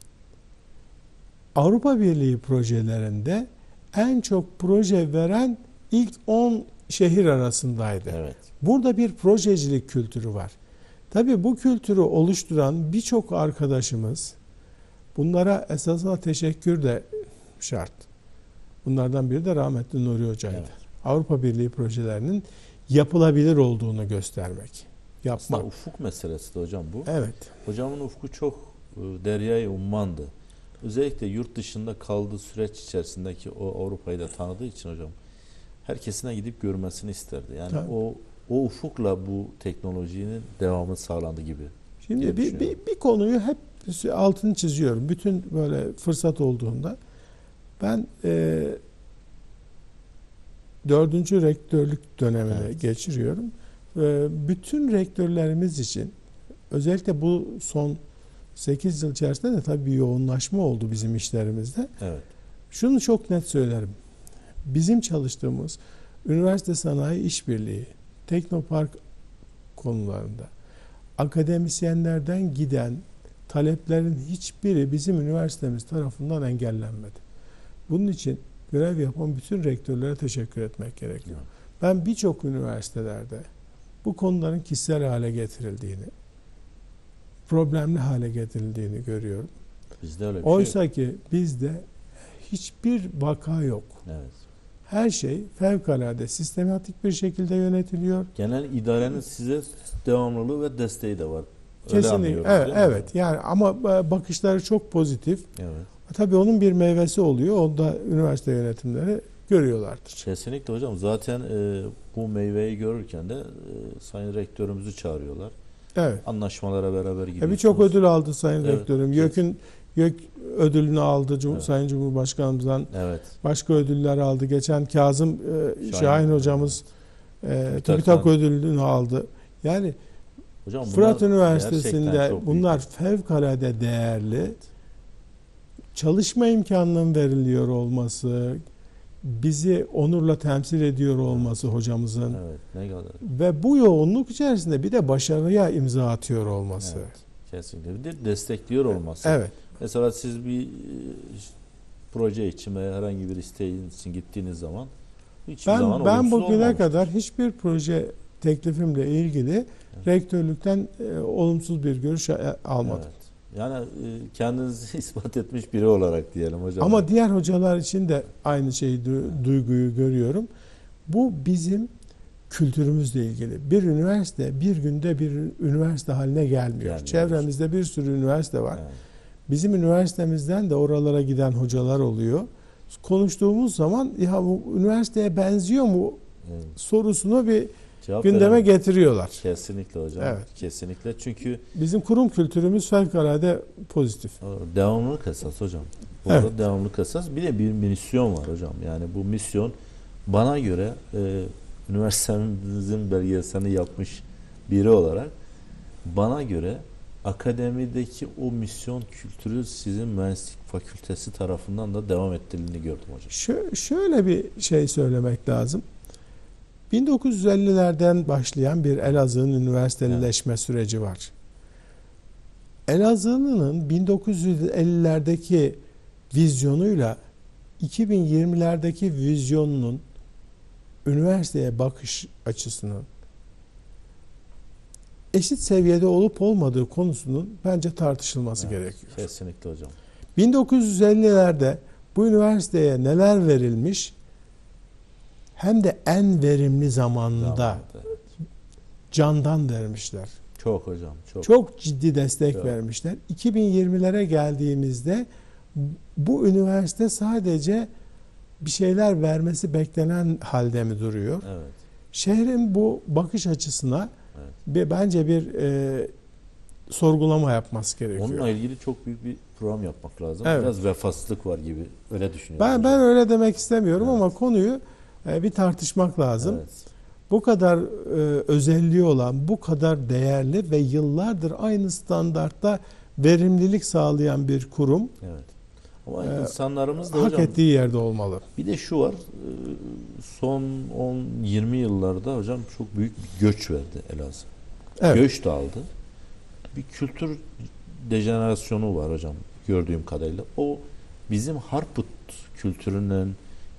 Avrupa Birliği projelerinde en çok proje veren ilk 10 şehir arasındaydı. Evet. Burada bir projecilik kültürü var. Tabii bu kültürü oluşturan birçok arkadaşımız, bunlara esasında teşekkür de şart. Bunlardan biri de rahmetli Nuri Hoca'ydı. Evet. Avrupa Birliği projelerinin yapılabilir olduğunu göstermek. Yapmak. Aslında ufuk meselesi de hocam bu. Evet. Hocamın ufku çok deryayı ummandı. Özellikle yurt dışında kaldığı süreç içerisindeki o Avrupa'yı da tanıdığı için hocam herkesine gidip görmesini isterdi. Yani Tabii. o ufukla bu teknolojinin devamı sağlandı gibi. Şimdi bir konuyu hep altını çiziyorum. Bütün böyle fırsat olduğunda ben 4. rektörlük dönemine geçiriyorum. Bütün rektörlerimiz için özellikle bu son 8 yıl içerisinde de tabii bir yoğunlaşma oldu bizim işlerimizde. Evet. Şunu çok net söylerim. Bizim çalıştığımız üniversite sanayi işbirliği, teknopark konularında akademisyenlerden giden taleplerin hiçbiri bizim üniversitemiz tarafından engellenmedi. Bunun için görev yapan bütün rektörlere teşekkür etmek gerekiyor. Evet. Ben birçok üniversitelerde bu konuların kişisel hale getirildiğini, problemli hale getirildiğini görüyorum. Bizde öyle bir Oysa şey yok. ki bizde hiçbir vaka yok. Evet. Her şey fevkalade sistematik bir şekilde yönetiliyor. Genel idarenin size devamlılığı ve desteği de var. Öyle Kesinlikle. anlıyorum, Evet, değil mi evet. Yani ama bakışları çok pozitif. Evet. Tabii onun bir meyvesi oluyor. Onu da üniversite yönetimleri görüyorlardır. Kesinlikle hocam. Zaten bu meyveyi görürken de Sayın Rektörümüzü çağırıyorlar. Evet. Anlaşmalara beraber gidiyorsunuz. Birçok ödül aldı Sayın Evet, Rektörüm. kesin. YÖK ödülünü aldı Evet. Sayın Cumhurbaşkanımızdan. Evet. Başka ödüller aldı. Geçen Kazım Şahin hocamız TÜBİTAK ödülünü aldı. Yani Hocam Fırat bunlar Üniversitesi'nde gerçekten çok bunlar büyük. fevkalade değerli. Çalışma imkanının veriliyor olması, bizi onurla temsil ediyor olması hocamızın Evet. Ne kadar. ve bu yoğunluk içerisinde bir de başarıya imza atıyor olması. Evet. Kesinlikle. Bir de destekliyor olması. Evet. Mesela siz bir proje için veya herhangi bir isteğin için gittiğiniz zaman hiçbir zaman Ben olumsuz bugüne olmamıştır. kadar hiçbir proje teklifimle ilgili rektörlükten olumsuz bir görüş almadım. Evet. Yani kendinizi ispat etmiş biri olarak diyelim hocam. Ama diğer hocalar için de aynı şeyi duyguyu görüyorum. Bu bizim kültürümüzle ilgili. Bir üniversite bir günde bir üniversite haline gelmiyor. Çevremizde bir sürü üniversite var. Evet. Bizim üniversitemizden de oralara giden hocalar oluyor. Konuştuğumuz zaman ya bu üniversiteye benziyor mu Evet. sorusunu bir Cevap gündeme veremem. getiriyorlar. Kesinlikle hocam. Evet. Kesinlikle. Çünkü Bizim kurum kültürümüz fevkalade pozitif. devamlılık esas hocam. Burada Evet. devamlılık esas. Bir de bir misyon var hocam. Yani bu misyon bana göre üniversitemizin belgeselini yapmış biri olarak bana göre akademideki o misyon kültürü sizin mühendislik fakültesi tarafından da devam ettirildiğini gördüm hocam. Şöyle bir şey söylemek lazım. 1950'lerden başlayan bir Elazığ'ın üniversiteleşme süreci var. Elazığlı'nın 1950'lerdeki vizyonuyla 2020'lerdeki vizyonunun üniversiteye bakış açısının eşit seviyede olup olmadığı konusunun bence tartışılması gerekiyor. Kesinlikle hocam. 1950'lerde bu üniversiteye neler verilmiş hem de en verimli zamanında candan vermişler. Çok hocam. Çok ciddi destek Çok. vermişler. 2020'lere geldiğimizde bu üniversite sadece bir şeyler vermesi beklenen halde mi duruyor? Evet. Şehrin bu bakış açısına Evet. bence bir sorgulama yapması gerekiyor. Onunla ilgili çok büyük bir program yapmak lazım. Evet. Biraz vefasızlık var gibi. Öyle düşünüyorum. Ben hocam. öyle demek istemiyorum Evet. ama konuyu bir tartışmak lazım. Evet. bu kadar özelliği olan, bu kadar değerli ve yıllardır aynı standartta verimlilik sağlayan bir kurum Evet. Ama insanlarımız da hak hocam ettiği yerde olmalı. bir de şu var. Son 10-20 yıllarda hocam çok büyük bir göç verdi Elazığ. Evet. Göç de aldı. Bir kültür dejenerasyonu var hocam gördüğüm kadarıyla. O bizim Harput kültürünün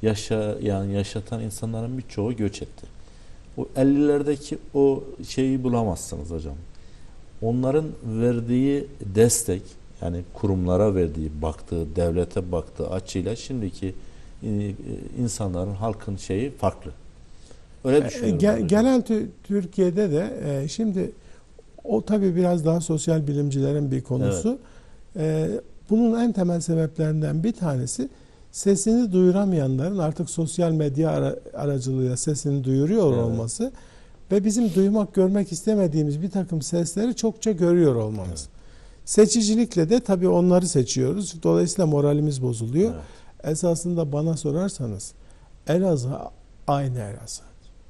yaşatan insanların birçoğu göç etti. O 50'lerdeki o şeyi bulamazsınız hocam. Onların verdiği destek, yani kurumlara verdiği, baktığı, devlete baktığı açıyla şimdiki insanların, halkın şeyi farklı. Öyle düşünüyorum. Genel Türkiye'de de şimdi o tabii biraz daha sosyal bilimcilerin bir konusu. Evet. Bunun en temel sebeplerinden bir tanesi sesini duyuramayanların artık sosyal medya aracılığıyla sesini duyuruyor evet. olması ve bizim duymak, görmek istemediğimiz bir takım sesleri çokça görüyor olmamız. Evet. Seçicilikle de tabii onları seçiyoruz. Dolayısıyla moralimiz bozuluyor. Evet. Esasında bana sorarsanız Elazığ aynı Elazığ.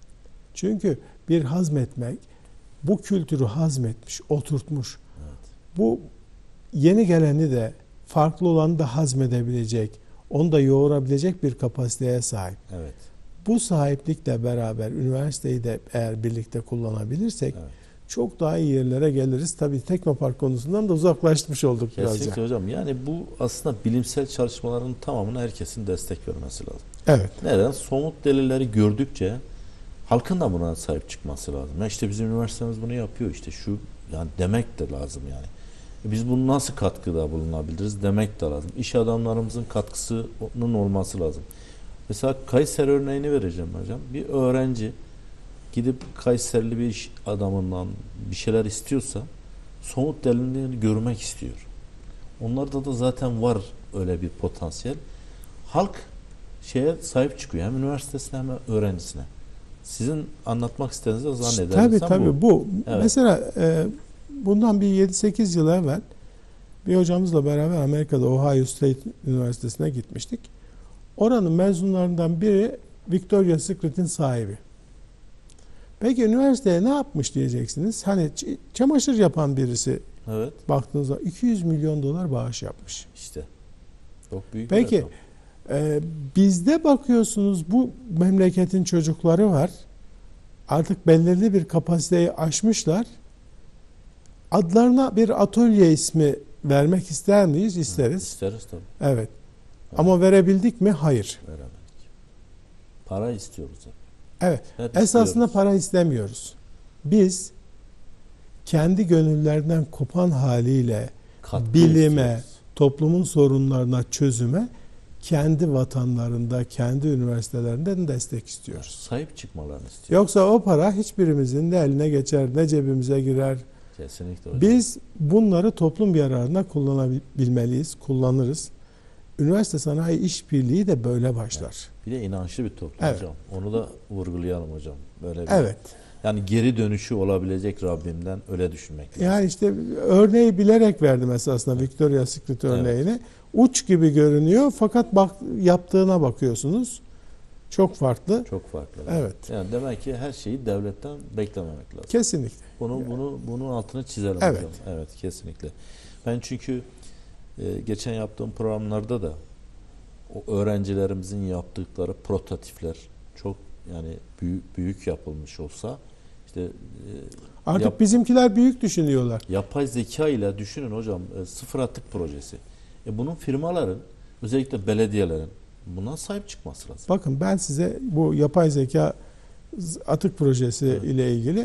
Çünkü bir hazmetmek, bu kültürü hazmetmiş, oturtmuş. Evet. Bu yeni geleni de farklı olanı da hazmedebilecek, onu da yoğurabilecek bir kapasiteye sahip. Evet. Bu sahiplikle beraber üniversiteyi de eğer birlikte kullanabilirsek evet. çok daha iyi yerlere geliriz. Tabii Teknopark konusundan da uzaklaşmış olduk birazcık. Kesinlikle hocam. Yani bu aslında bilimsel çalışmaların tamamına herkesin destek vermesi lazım. Evet. Neden? Somut delilleri gördükçe halkın da buna sahip çıkması lazım. Ya işte bizim üniversitemiz bunu yapıyor. İşte şu yani demek de lazım yani. Biz bunu nasıl katkıda bulunabiliriz demek de lazım. İş adamlarımızın katkısının olması lazım. Mesela Kayseri örneğini vereceğim hocam. Bir öğrenci gidip Kayserili bir iş adamından bir şeyler istiyorsa somut delillerini görmek istiyor. Onlarda da zaten var öyle bir potansiyel. Halk şeye sahip çıkıyor. Hem üniversitesine hem öğrencisine. Sizin anlatmak istediğinizi zannedersem tabii bu. Evet. Mesela bundan bir 7-8 yıl evvel bir hocamızla beraber Amerika'da Ohio State Üniversitesi'ne gitmiştik. Oranın mezunlarından biri Victoria's Secret'in sahibi. Peki üniversiteye ne yapmış diyeceksiniz. Hani çamaşır yapan birisi evet. baktığınızda 200 milyon dolar bağış yapmış. İşte. Çok büyük. Peki bizde bakıyorsunuz bu memleketin çocukları var. Artık belirli bir kapasiteyi aşmışlar. Adlarına bir atölye ismi vermek ister miyiz? İsteriz. İsteriz tabii. Evet. Ama verebildik mi? Hayır. Veremedik. Para istiyoruz. Evet. Esasında istiyoruz. Para istemiyoruz. Biz kendi gönüllerinden kopan haliyle katkı bilime, istiyoruz. Toplumun sorunlarına çözüme kendi vatanlarında, kendi üniversitelerinden destek istiyoruz. Sahip çıkmalarını istiyoruz. Yoksa o para hiçbirimizin ne eline geçer, ne cebimize girer. Kesinlikle hocam. Biz bunları toplum yararına kullanabilmeliyiz, kullanırız. Üniversite sanayi işbirliği de böyle başlar. Evet. Bir de inançlı bir toplum evet. hocam. onu da vurgulayalım hocam. Böyle bir, evet. Yani geri dönüşü olabilecek Rabbimden öyle düşünmek lazım. Yani işte örneği bilerek verdim esasında Victoria's Secret örneğini. Evet. Uç gibi görünüyor fakat yaptığına bakıyorsunuz. Çok farklı. Çok farklı. Evet. Yani demek ki her şeyi devletten beklememek lazım. Kesinlikle. Bunun altını çizelim evet. hocam. Evet, kesinlikle. Ben çünkü geçen yaptığım programlarda da o öğrencilerimizin yaptıkları prototipler çok yani büyük yapılmış olsa işte artık bizimkiler büyük düşünüyorlar. Yapay zeka ile düşünün hocam sıfır atık projesi. Bunun firmaların özellikle belediyelerin buna sahip çıkması lazım. Bakın ben size bu yapay zeka atık projesi evet. ile ilgili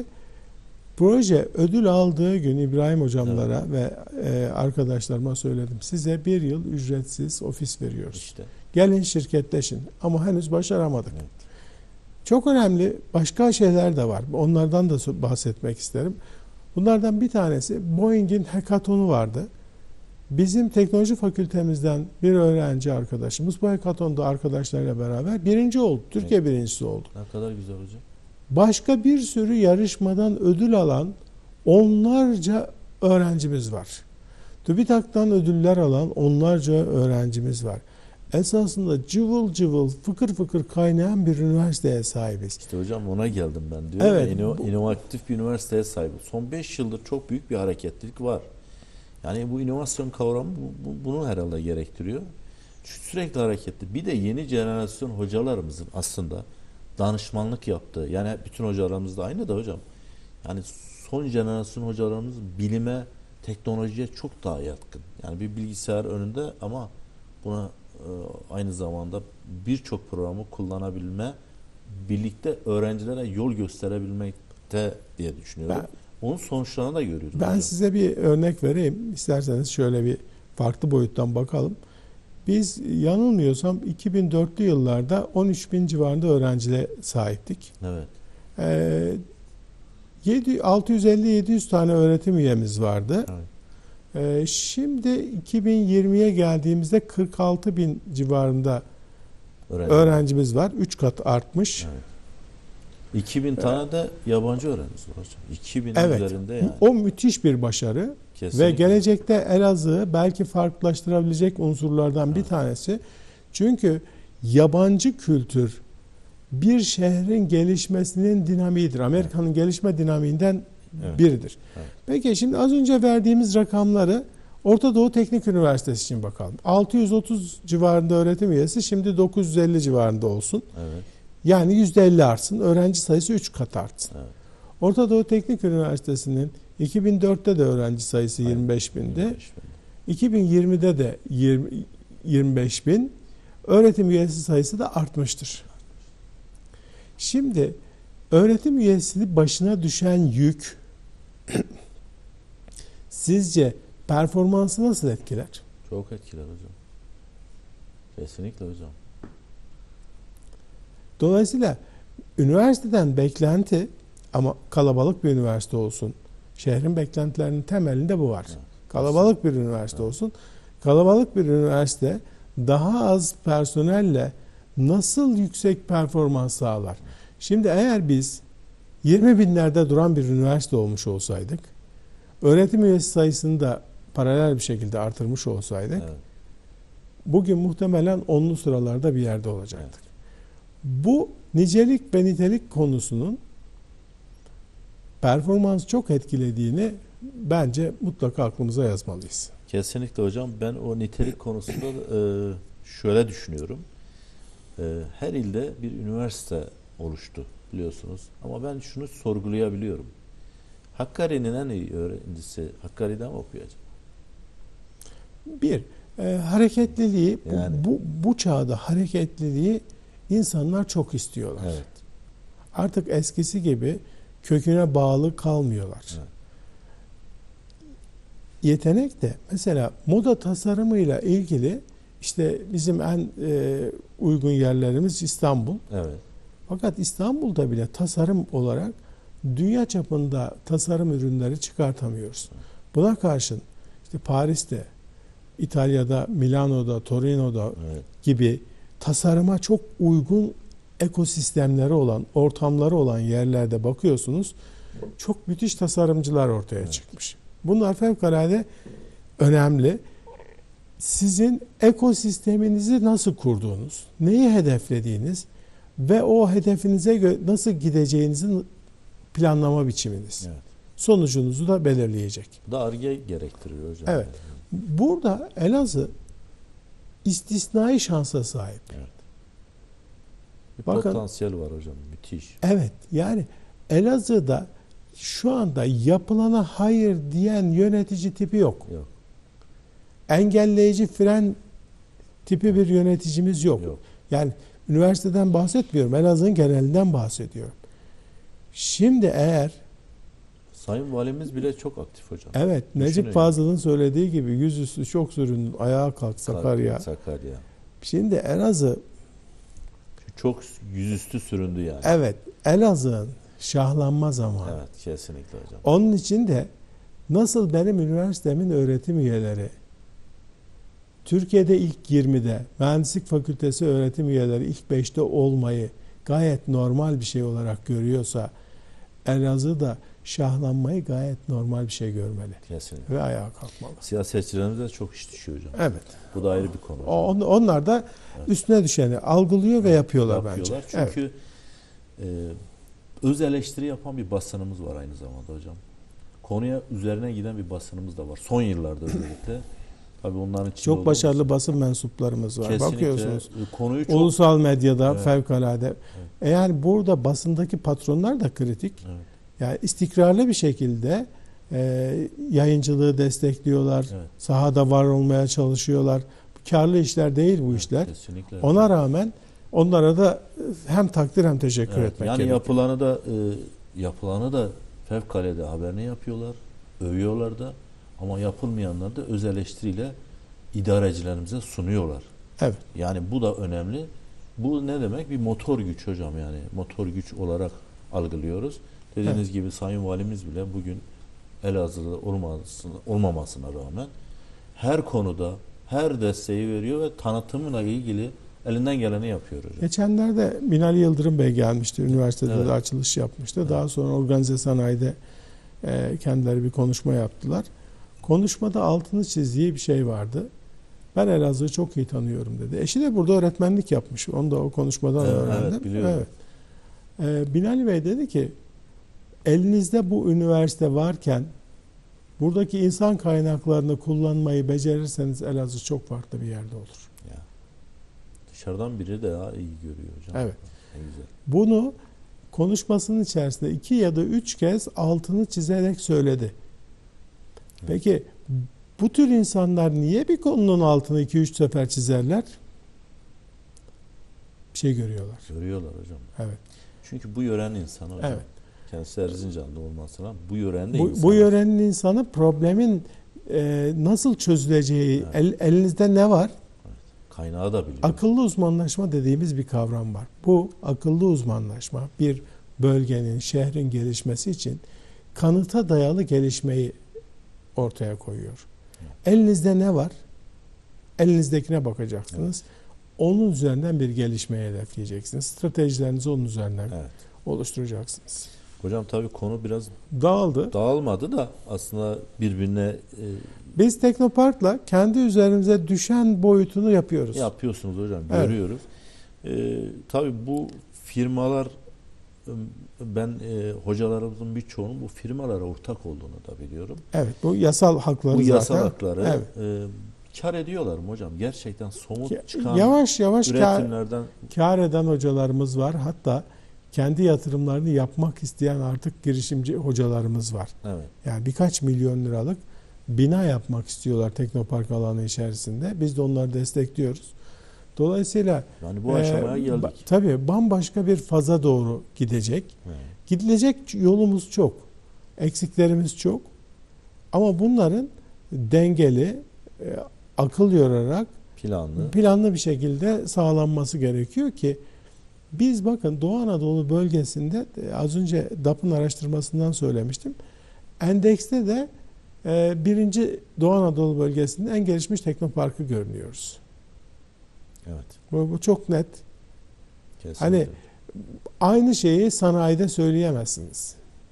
proje ödül aldığı gün İbrahim hocamlara evet. ve arkadaşlarıma söyledim. Size bir yıl ücretsiz ofis veriyoruz. İşte. Gelin şirketleşin. Ama henüz başaramadık. Evet. Çok önemli başka şeyler de var. Onlardan da bahsetmek isterim. Bunlardan bir tanesi Boeing'in hackathonu vardı. Bizim teknoloji fakültemizden bir öğrenci arkadaşımız bu hackathonda arkadaşlarıyla beraber birinci oldu. Türkiye evet. birincisi oldu. Ne kadar güzel hocam. Başka bir sürü yarışmadan ödül alan onlarca öğrencimiz var. TÜBİTAK'tan ödüller alan onlarca öğrencimiz var. esasında cıvıl cıvıl, fıkır fıkır kaynayan bir üniversiteye sahibiz. İşte hocam ona geldim ben diyorum. Evet. İnovatif bir üniversiteye sahip. Son 5 yıldır çok büyük bir hareketlilik var. Yani bu inovasyon kavramı bunu herhalde gerektiriyor. Sürekli hareketli. Bir de yeni jenerasyon hocalarımızın aslında danışmanlık yaptığı, yani bütün hocalarımız da aynı da hocam. Yani son jenerasyon hocalarımız bilime, teknolojiye çok daha yatkın. Yani bir bilgisayar önünde ama buna aynı zamanda birçok programı kullanabilme, birlikte öğrencilere yol gösterebilmekte diye düşünüyorum. Onun sonuçlarını da görüyoruz. Ben hocam. size bir örnek vereyim. İsterseniz şöyle bir farklı boyuttan bakalım. Biz yanılmıyorsam 2004'lü yıllarda 13 bin civarında öğrenciye sahiptik. Evet. 650-700 tane öğretim üyemiz vardı. Evet. Şimdi 2020'ye geldiğimizde 46 bin civarında öğrencimiz var. 3 kat artmış. Evet. 2000 tane de yabancı öğrencimiz var hocam. 2000'in Evet. üzerinde yani. O müthiş bir başarı. Kesinlikle. Ve gelecekte Elazığ'ı belki farklılaştırabilecek unsurlardan bir tanesi. Çünkü yabancı kültür bir şehrin gelişmesinin dinamiğidir. Amerika'nın gelişme dinamiğinden biridir. Evet. Peki şimdi az önce verdiğimiz rakamları Orta Doğu Teknik Üniversitesi için bakalım. 630 civarında öğretim üyesi şimdi 950 civarında olsun. Evet. Yani %50 artsın. Öğrenci sayısı 3 kat artsın. Evet. Orta Doğu Teknik Üniversitesi'nin 2004'te de öğrenci sayısı 25 bindi. 2020'de de 25 bin. Öğretim üyesi sayısı da artmıştır. Şimdi öğretim üyesi başına düşen yük sizce performansı nasıl etkiler? Çok etkiler hocam. Kesinlikle hocam. Dolayısıyla üniversiteden beklenti, ama kalabalık bir üniversite olsun. Şehrin beklentilerinin temelinde bu var. Evet. Kalabalık bir üniversite olsun. Kalabalık bir üniversite daha az personelle nasıl yüksek performans sağlar? Şimdi eğer biz 20 binlerde duran bir üniversite olmuş olsaydık, öğretim üyesi sayısını da paralel bir şekilde artırmış olsaydık, Evet. bugün muhtemelen 10'lu sıralarda bir yerde olacaktık. Bu nicelik ve nitelik konusunun performans çok etkilediğini bence mutlaka aklımıza yazmalıyız. Kesinlikle hocam. Ben o nitelik konusunda şöyle düşünüyorum. Her ilde bir üniversite oluştu biliyorsunuz. Ama ben şunu sorgulayabiliyorum. Hakkari'nin en iyi öğrencisi Hakkari'den mi okuyacak? Bir, hareketliliği, Yani. bu çağda hareketliliği insanlar çok istiyorlar. Evet. Artık eskisi gibi köküne bağlı kalmıyorlar. Evet. Yetenek de mesela moda tasarımıyla ilgili işte bizim en uygun yerlerimiz İstanbul. Evet. Fakat İstanbul'da bile tasarım olarak dünya çapında tasarım ürünleri çıkartamıyoruz. Buna karşın işte Paris'te, İtalya'da, Milano'da, Torino'da Evet. gibi tasarıma çok uygun ekosistemleri olan, ortamları olan yerlerde bakıyorsunuz. Çok müthiş tasarımcılar ortaya çıkmış. Bunlar fevkalade önemli. Sizin ekosisteminizi nasıl kurduğunuz, neyi hedeflediğiniz ve o hedefinize nasıl gideceğinizin planlama biçiminiz. Evet. Sonucunuzu da belirleyecek. Bu da Ar-Ge gerektiriyor hocam. Evet. Burada Elazığ istisnai şansa sahip. Evet. Bir Bakın, potansiyel var hocam. Müthiş. Evet, yani Elazığ'da şu anda yapılana hayır diyen yönetici tipi yok. Yok. Engelleyici fren tipi bir yöneticimiz yok. Yok. Yani üniversiteden bahsetmiyorum. Elazığ'ın genelinden bahsediyorum. Şimdi eğer Sayın Valimiz bile çok aktif hocam. evet, Necip Fazıl'ın söylediği gibi yüzüstü çok sürün, ayağa kalk Sakarya. Sakarya. Şimdi Elazığ Çok yüzüstü süründü yani. evet, Elazığ'ın şahlanma zamanı. Evet, kesinlikle hocam. Onun için de nasıl benim üniversitemin öğretim üyeleri Türkiye'de ilk 20'de, mühendislik fakültesi öğretim üyeleri ilk 5'te olmayı gayet normal bir şey olarak görüyorsa, Elazığ'da şahlanmayı gayet normal bir şey görmeli. Kesinlikle. Ve ayağa kalkmalı. Siyasetçilerimize de çok iş düşüyor hocam. Evet. Bu da ayrı bir konu. Onlar da üstüne düşeni algılıyor ve yapıyorlar bence. Çünkü öz eleştiri yapan bir basınımız var aynı zamanda hocam. Konuya üzerine giden bir basınımız da var. Son yıllarda özellikle. Tabii onların çok başarılı basın mensuplarımız var. Kesinlikle. Bakıyorsunuz. Konuyu çok... Ulusal medyada fevkalade. Evet. Eğer burada basındaki patronlar da kritik. Evet. Yani istikrarlı bir şekilde yayıncılığı destekliyorlar. Evet. Sahada var olmaya çalışıyorlar. Karlı işler değil bu işler. Kesinlikle. Ona rağmen onlara da hem takdir hem teşekkür etmek yani gerekiyor. yapılanı da fevkalade haberini yapıyorlar. Övüyorlar da. Ama yapılmayanları da öz eleştiriyle idarecilerimize sunuyorlar. Evet. Yani bu da önemli. Bu ne demek? Bir motor güç hocam yani. Motor güç olarak algılıyoruz. Dediğiniz gibi Sayın Valimiz bile bugün Elazığ'da olmamasına rağmen her konuda her desteği veriyor ve tanıtımla ilgili elinden geleni yapıyor hocam. Geçenlerde Binali Yıldırım Bey gelmişti. Üniversitede de açılış yapmıştı. Evet. Daha sonra organize sanayide kendileri bir konuşma yaptılar. Konuşmada altını çizdiği bir şey vardı. Ben Elazığ'ı çok iyi tanıyorum dedi. Eşi de burada öğretmenlik yapmış. Onu da o konuşmadan öğrendim. Evet, biliyorum. Evet. Binali Bey dedi ki elinizde bu üniversite varken buradaki insan kaynaklarını kullanmayı becerirseniz Elazığ çok farklı bir yerde olur. Ya. Dışarıdan biri de daha iyi görüyor hocam. Evet. Ne güzel. Bunu konuşmasının içerisinde 2 ya da 3 kez altını çizerek söyledi. Peki bu tür insanlar niye bir konunun altını 2-3 sefer çizerler? Bir şey görüyorlar. Görüyorlar hocam. Evet. Çünkü bu yörenin insanı hocam. Evet. Kendisi Erzincan'da olmasına bu yörenin insanı. Bu yörenin insanı problemin nasıl çözüleceği, elinizde ne var? Evet. Kaynağı da biliyor. Akıllı uzmanlaşma dediğimiz bir kavram var. Bu akıllı uzmanlaşma bir bölgenin, şehrin gelişmesi için kanıta dayalı gelişmeyi ortaya koyuyor. Elinizde ne var? Elinizdekine bakacaksınız. Evet. Onun üzerinden bir gelişmeye hedefleyeceksiniz. Stratejilerinizi onun üzerinden oluşturacaksınız. Hocam tabii konu biraz dağılmadı da aslında birbirine... Biz Teknopark'la kendi üzerimize düşen boyutunu yapıyoruz. Yapıyorsunuz hocam, görüyoruz. Tabii bu firmalar, ben hocalarımızın birçoğunun bu firmalara ortak olduğunu da biliyorum. Evet, bu yasal hakları zaten. Bu yasal hakları kar ediyorlar mı hocam? Gerçekten somut çıkan yavaş üretimlerden kar eden hocalarımız var. Hatta kendi yatırımlarını yapmak isteyen artık girişimci hocalarımız var. Evet. Yani birkaç milyon liralık bina yapmak istiyorlar Teknopark alanı içerisinde. Biz de onları destekliyoruz. Dolayısıyla yani bu aşamaya geldik. Tabii bambaşka bir faza doğru gidecek. Evet. Gidilecek yolumuz çok. Eksiklerimiz çok. Ama bunların dengeli, akıl yorarak planlı bir şekilde sağlanması gerekiyor ki biz bakın Doğu Anadolu bölgesinde az önce DAP'ın araştırmasından söylemiştim. Endekste de 1. Doğu Anadolu bölgesinde en gelişmiş teknoparkı görünüyoruz. Evet. Bu çok net. Kesinlikle. Hani aynı şeyi sanayide söyleyemezsiniz.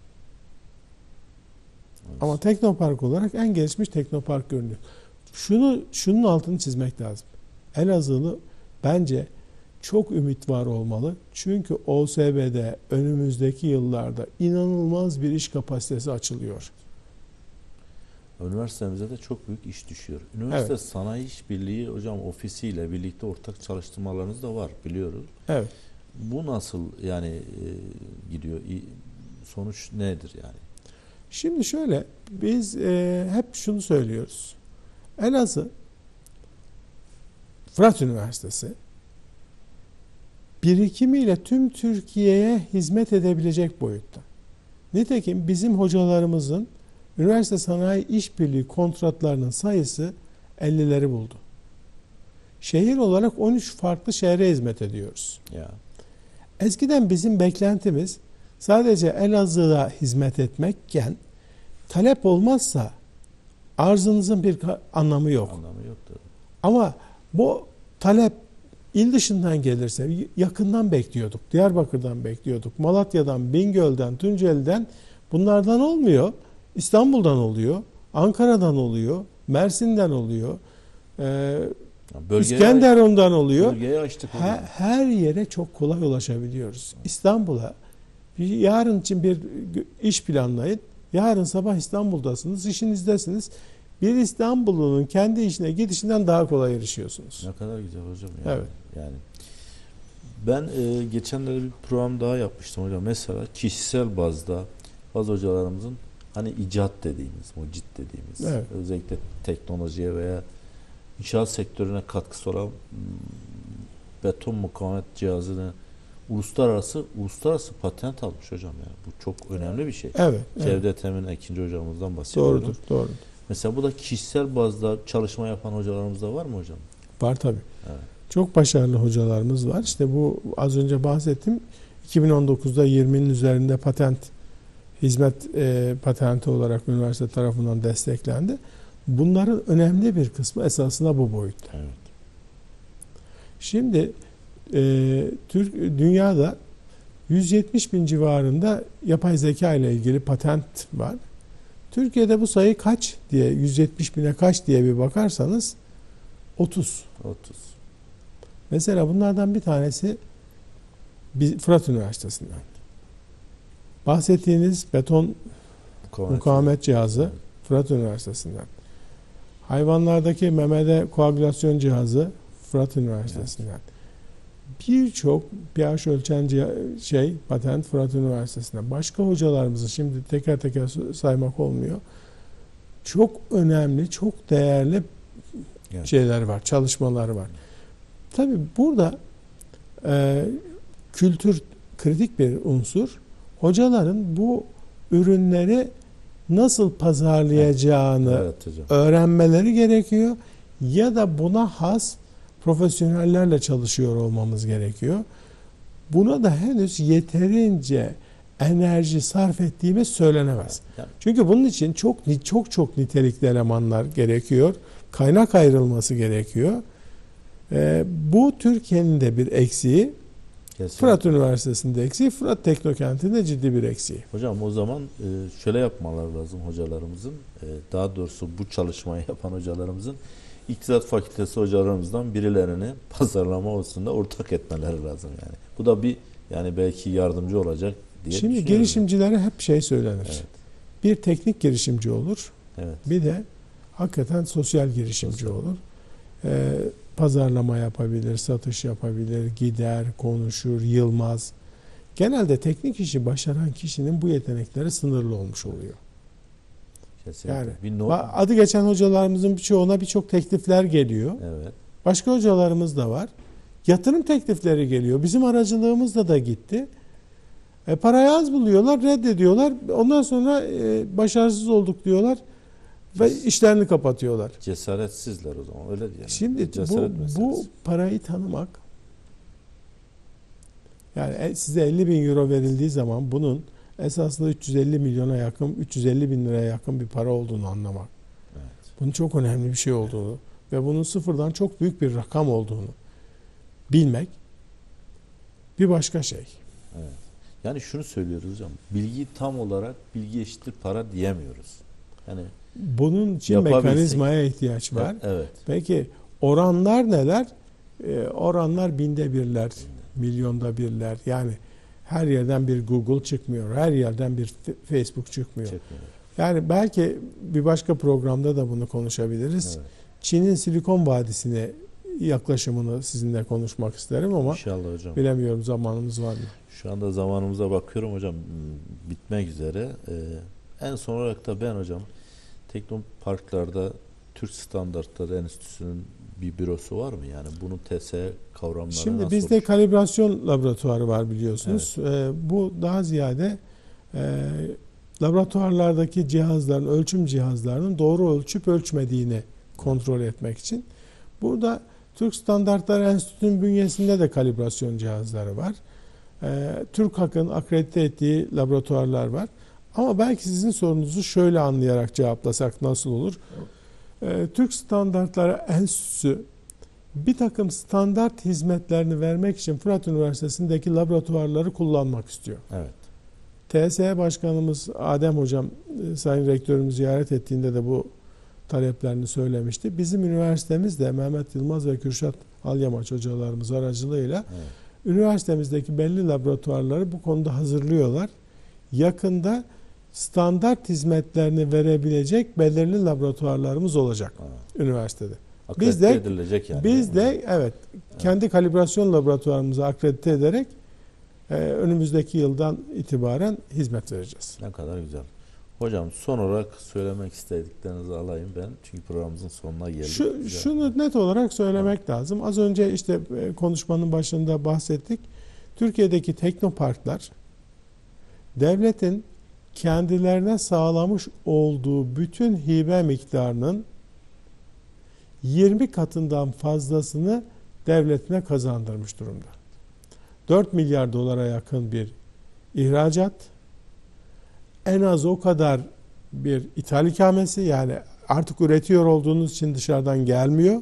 Evet. Ama teknopark olarak en gelişmiş teknopark görünüyor. Şunun altını çizmek lazım. Elazığlı bence çok ümit var olmalı. Çünkü OSB'de önümüzdeki yıllarda inanılmaz bir iş kapasitesi açılıyor. Üniversitemize de çok büyük iş düşüyor. Üniversite Sanayi İşbirliği hocam ofisiyle birlikte ortak çalıştırmalarınız da var biliyoruz. Evet. Bu nasıl yani gidiyor? Sonuç nedir yani? Şimdi şöyle biz hep şunu söylüyoruz. Elazığ Fırat Üniversitesi birikimiyle tüm Türkiye'ye hizmet edebilecek boyutta. Nitekim bizim hocalarımızın üniversite sanayi işbirliği kontratlarının sayısı 50'leri buldu. Şehir olarak 13 farklı şehre hizmet ediyoruz. Ya. Eskiden bizim beklentimiz sadece Elazığ'a hizmet etmekken talep olmazsa arzınızın bir anlamı yok. Anlamı yoktur. Ama bu talep il dışından gelirse yakından bekliyorduk. Diyarbakır'dan bekliyorduk. Malatya'dan, Bingöl'den, Tunceli'den Bunlardan olmuyor. İstanbul'dan oluyor, Ankara'dan oluyor, Mersin'den oluyor, İskenderun'dan oluyor. Bölgeye açtık. Her yere çok kolay ulaşabiliyoruz. İstanbul'a yarın için bir iş planlayın. Yarın sabah İstanbul'dasınız, işinizdesiniz. Bir İstanbullu'nun kendi işine gidişinden daha kolay erişiyorsunuz. Ne kadar güzel hocam. Yani. Evet. Yani ben geçenlerde bir program daha yapmıştım hocam. Mesela kişisel bazda bazı hocalarımızın hani icat dediğimiz, mucit dediğimiz, evet, özellikle teknolojiye veya inşaat sektörüne katkısı olan beton mukavemet cihazını uluslararası patent almış hocam ya. Bu çok önemli bir şey. Evet. Cevdet Emin Ekinci hocamızdan bahsediyorum. Doğrudur. Mesela bu da kişisel bazda çalışma yapan hocalarımızda var mı hocam? Var tabii. Evet. Çok başarılı hocalarımız var. İşte bu az önce bahsettim. 2019'da 20'nin üzerinde hizmet patenti olarak üniversite tarafından desteklendi. Bunların önemli bir kısmı esasında bu boyutta. Evet. Şimdi dünyada 170 bin civarında yapay zeka ile ilgili patent var. Türkiye'de bu sayı kaç diye, 170 bine kaç diye bir bakarsanız 30. Mesela bunlardan bir tanesi Fırat Üniversitesi'nden. Bahsettiğiniz beton mukavemet cihazı evet, Fırat Üniversitesi'nden. Hayvanlardaki memede koagülasyon cihazı Fırat Üniversitesi'nden. Evet. Birçok pH ölçen patent Fırat Üniversitesi'nden. Başka hocalarımızı şimdi teker teker saymak olmuyor. Çok önemli, çok değerli evet, şeyler var, çalışmalar var. Tabii burada kültür kritik bir unsur. Hocaların bu ürünleri nasıl pazarlayacağını evet, öğrenmeleri gerekiyor. Ya da buna has profesyonellerle çalışıyor olmamız gerekiyor. Buna da henüz yeterince enerji sarf ettiğimiz söylenemez. Yani. Çünkü bunun için çok nitelikli elemanlar gerekiyor. Kaynak ayrılması gerekiyor. Bu Türkiye'nin de bir eksiği. Kesinlikle. Fırat Üniversitesi'nde eksiği, Fırat Teknokenti'nde ciddi bir eksiği. Hocam o zaman şöyle yapmaları lazım hocalarımızın. Daha doğrusu bu çalışmayı yapan hocalarımızın İktisat Fakültesi hocalarımızdan birilerini pazarlama olsun da ortak etmeleri lazım yani. Bu da bir yani belki yardımcı olacak diye Şimdi girişimcilere hep söylenir. Evet. Bir teknik girişimci olur. Evet. Bir de hakikaten sosyal girişimci olur. Pazarlama yapabilir, satış yapabilir, gider, konuşur, yılmaz. Genelde teknik işi başaran kişinin bu yetenekleri sınırlı olmuş oluyor. Kesinlikle. Yani adı geçen hocalarımızın birçoğuna birçok teklifler geliyor. Evet. Başka hocalarımız da var. Yatırım teklifleri geliyor. Bizim aracılığımızla da gitti. Parayı az buluyorlar, reddediyorlar. Ondan sonra başarısız olduk diyorlar ve işlerini kapatıyorlar. Cesaretsizler o zaman öyle diyelim. Şimdi bu parayı tanımak, yani size 50 bin euro verildiği zaman bunun esasında 350 milyona yakın, 350 bin liraya yakın bir para olduğunu anlamak. Evet. Bunun çok önemli bir şey olduğunu ve bunun sıfırdan çok büyük bir rakam olduğunu bilmek bir başka şey. Evet. Yani şunu söylüyoruz hocam. Bilgi tam olarak bilgi eşittir para diyemiyoruz. Yani bunun için mekanizmaya ihtiyaç var. Evet. Peki oranlar neler? Oranlar binde birler, milyonda birler. Yani her yerden bir Google çıkmıyor. Her yerden bir Facebook çıkmıyor. Yani belki bir başka programda da bunu konuşabiliriz. Evet. Çin'in Silikon Vadisi'ne yaklaşımını sizinle konuşmak isterim ama İnşallah hocam. Bilemiyorum zamanımız var mı? Şu anda zamanımıza bakıyorum hocam, bitmek üzere. En son olarak da ben hocam Teknoparklarda Türk Standartları Enstitüsü'nün bir bürosu var mı? Yani bunun TSE kavramları Şimdi nasıl bizde kalibrasyon laboratuvarı var biliyorsunuz. Evet. Bu daha ziyade laboratuvarlardaki cihazların, ölçüm cihazlarının doğru ölçüp ölçmediğini kontrol etmek için. Burada Türk Standartları Enstitüsü'nün bünyesinde de kalibrasyon cihazları var. TÜRKAK'ın akredite ettiği laboratuvarlar var. Ama belki sizin sorunuzu şöyle anlayarak cevaplasak nasıl olur? Türk Standartları Enstitüsü bir takım standart hizmetlerini vermek için Fırat Üniversitesi'ndeki laboratuvarları kullanmak istiyor. Evet. TSE Başkanımız Adem Hocam Sayın Rektörümüzü ziyaret ettiğinde de bu taleplerini söylemişti. Bizim üniversitemiz de Mehmet Yılmaz ve Kürşat Alyamaç hocalarımız aracılığıyla üniversitemizdeki belli laboratuvarları bu konuda hazırlıyorlar. Yakında standart hizmetlerini verebilecek belirli laboratuvarlarımız olacak üniversitede. Biz de evet kendi kalibrasyon laboratuvarımızı akredite ederek önümüzdeki yıldan itibaren hizmet vereceğiz. Ne kadar güzel. Hocam son olarak söylemek istediklerinizi alayım ben. Çünkü programımızın sonuna geldik. Şunu net olarak söylemek lazım. Az önce işte konuşmanın başında bahsettik. Türkiye'deki teknoparklar devletin kendilerine sağlamış olduğu bütün hibe miktarının 20 katından fazlasını devletine kazandırmış durumda. 4 milyar dolara yakın bir ihracat, en az o kadar bir ithal ikamesi, yani artık üretiyor olduğunuz için dışarıdan gelmiyor.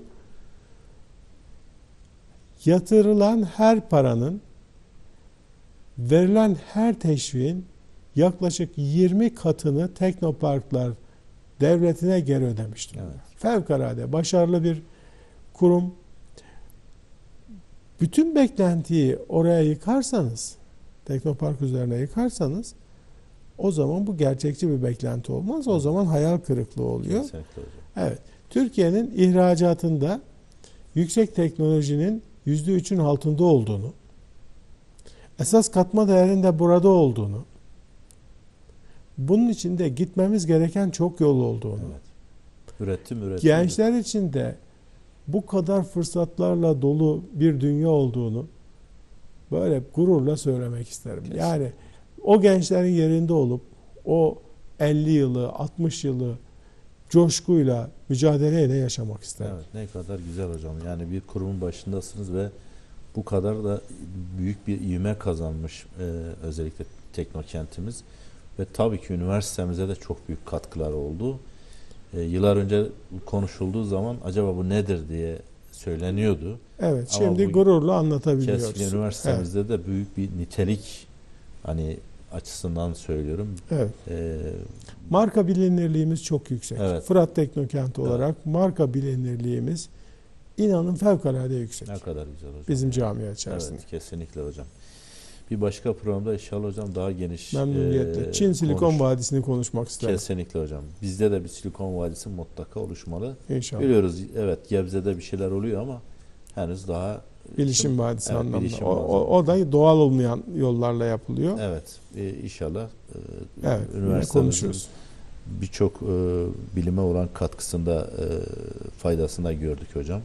Yatırılan her paranın, verilen her teşviğin yaklaşık 20 katını teknoparklar devletine geri ödemiştir. Evet. Fevkalade başarılı bir kurum. Bütün beklentiyi oraya yıkarsanız, teknopark üzerine yıkarsanız, o zaman bu gerçekçi bir beklenti olmaz. O zaman hayal kırıklığı oluyor. Evet. Türkiye'nin ihracatında yüksek teknolojinin %3'ün altında olduğunu, esas katma değerinin de burada olduğunu, bunun için de gitmemiz gereken çok yol olduğunu, üretim. Gençler için de bu kadar fırsatlarla dolu bir dünya olduğunu böyle gururla söylemek isterim. Kesinlikle. Yani o gençlerin yerinde olup o 50 yılı, 60 yılı coşkuyla, mücadeleyle yaşamak isterim. Evet, ne kadar güzel hocam. Yani bir kurumun başındasınız ve bu kadar da büyük bir ivme kazanmış özellikle teknokentimiz ve tabii ki üniversitemize de çok büyük katkıları oldu. Yıllar önce konuşulduğu zaman acaba bu nedir diye söyleniyordu. Evet, şimdi gururla anlatabiliyoruz. Kesinlikle üniversitemizde de büyük bir nitelik açısından söylüyorum. Evet. Marka bilinirliğimiz çok yüksek. Evet. Fırat Teknokent olarak marka bilinirliğimiz inanın fevkalade yüksek. Ne kadar güzel hocam. Bizim camia içerisinde. Evet, kesinlikle hocam. Bir başka programda inşallah hocam daha geniş memnuniyetle Çin Silikon Vadisi'ni konuşmak isterim. Kesinlikle hocam. Bizde de bir Silikon Vadisi mutlaka oluşmalı. İnşallah. Biliyoruz evet Gebze'de bir şeyler oluyor ama henüz daha Bilişim Vadisi anlamında. O da doğal olmayan yollarla yapılıyor. Evet. İnşallah üniversitemizin birçok bilime olan katkısında faydasında gördük hocam.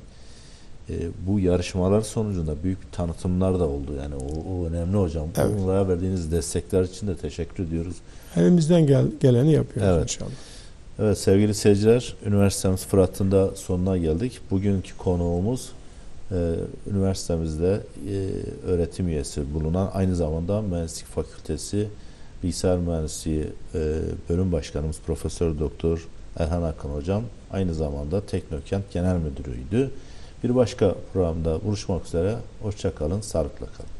Bu yarışmalar sonucunda büyük bir tanıtımlar da oldu. Yani o önemli hocam. Evet. Bunlara verdiğiniz destekler için de teşekkür ediyoruz. Elimizden geleni yapıyoruz inşallah. Evet sevgili seyirciler, üniversitemiz Fırat'ın da sonuna geldik. Bugünkü konuğumuz üniversitemizde öğretim üyesi bulunan, aynı zamanda Mühendislik Fakültesi Bilgisayar Mühendisliği bölüm başkanımız Profesör Doktor Erhan Akın hocam. Aynı zamanda Teknokent Genel Müdürüydü. Bir başka programda buluşmak üzere. Hoşça kalın, sağlıkla kalın.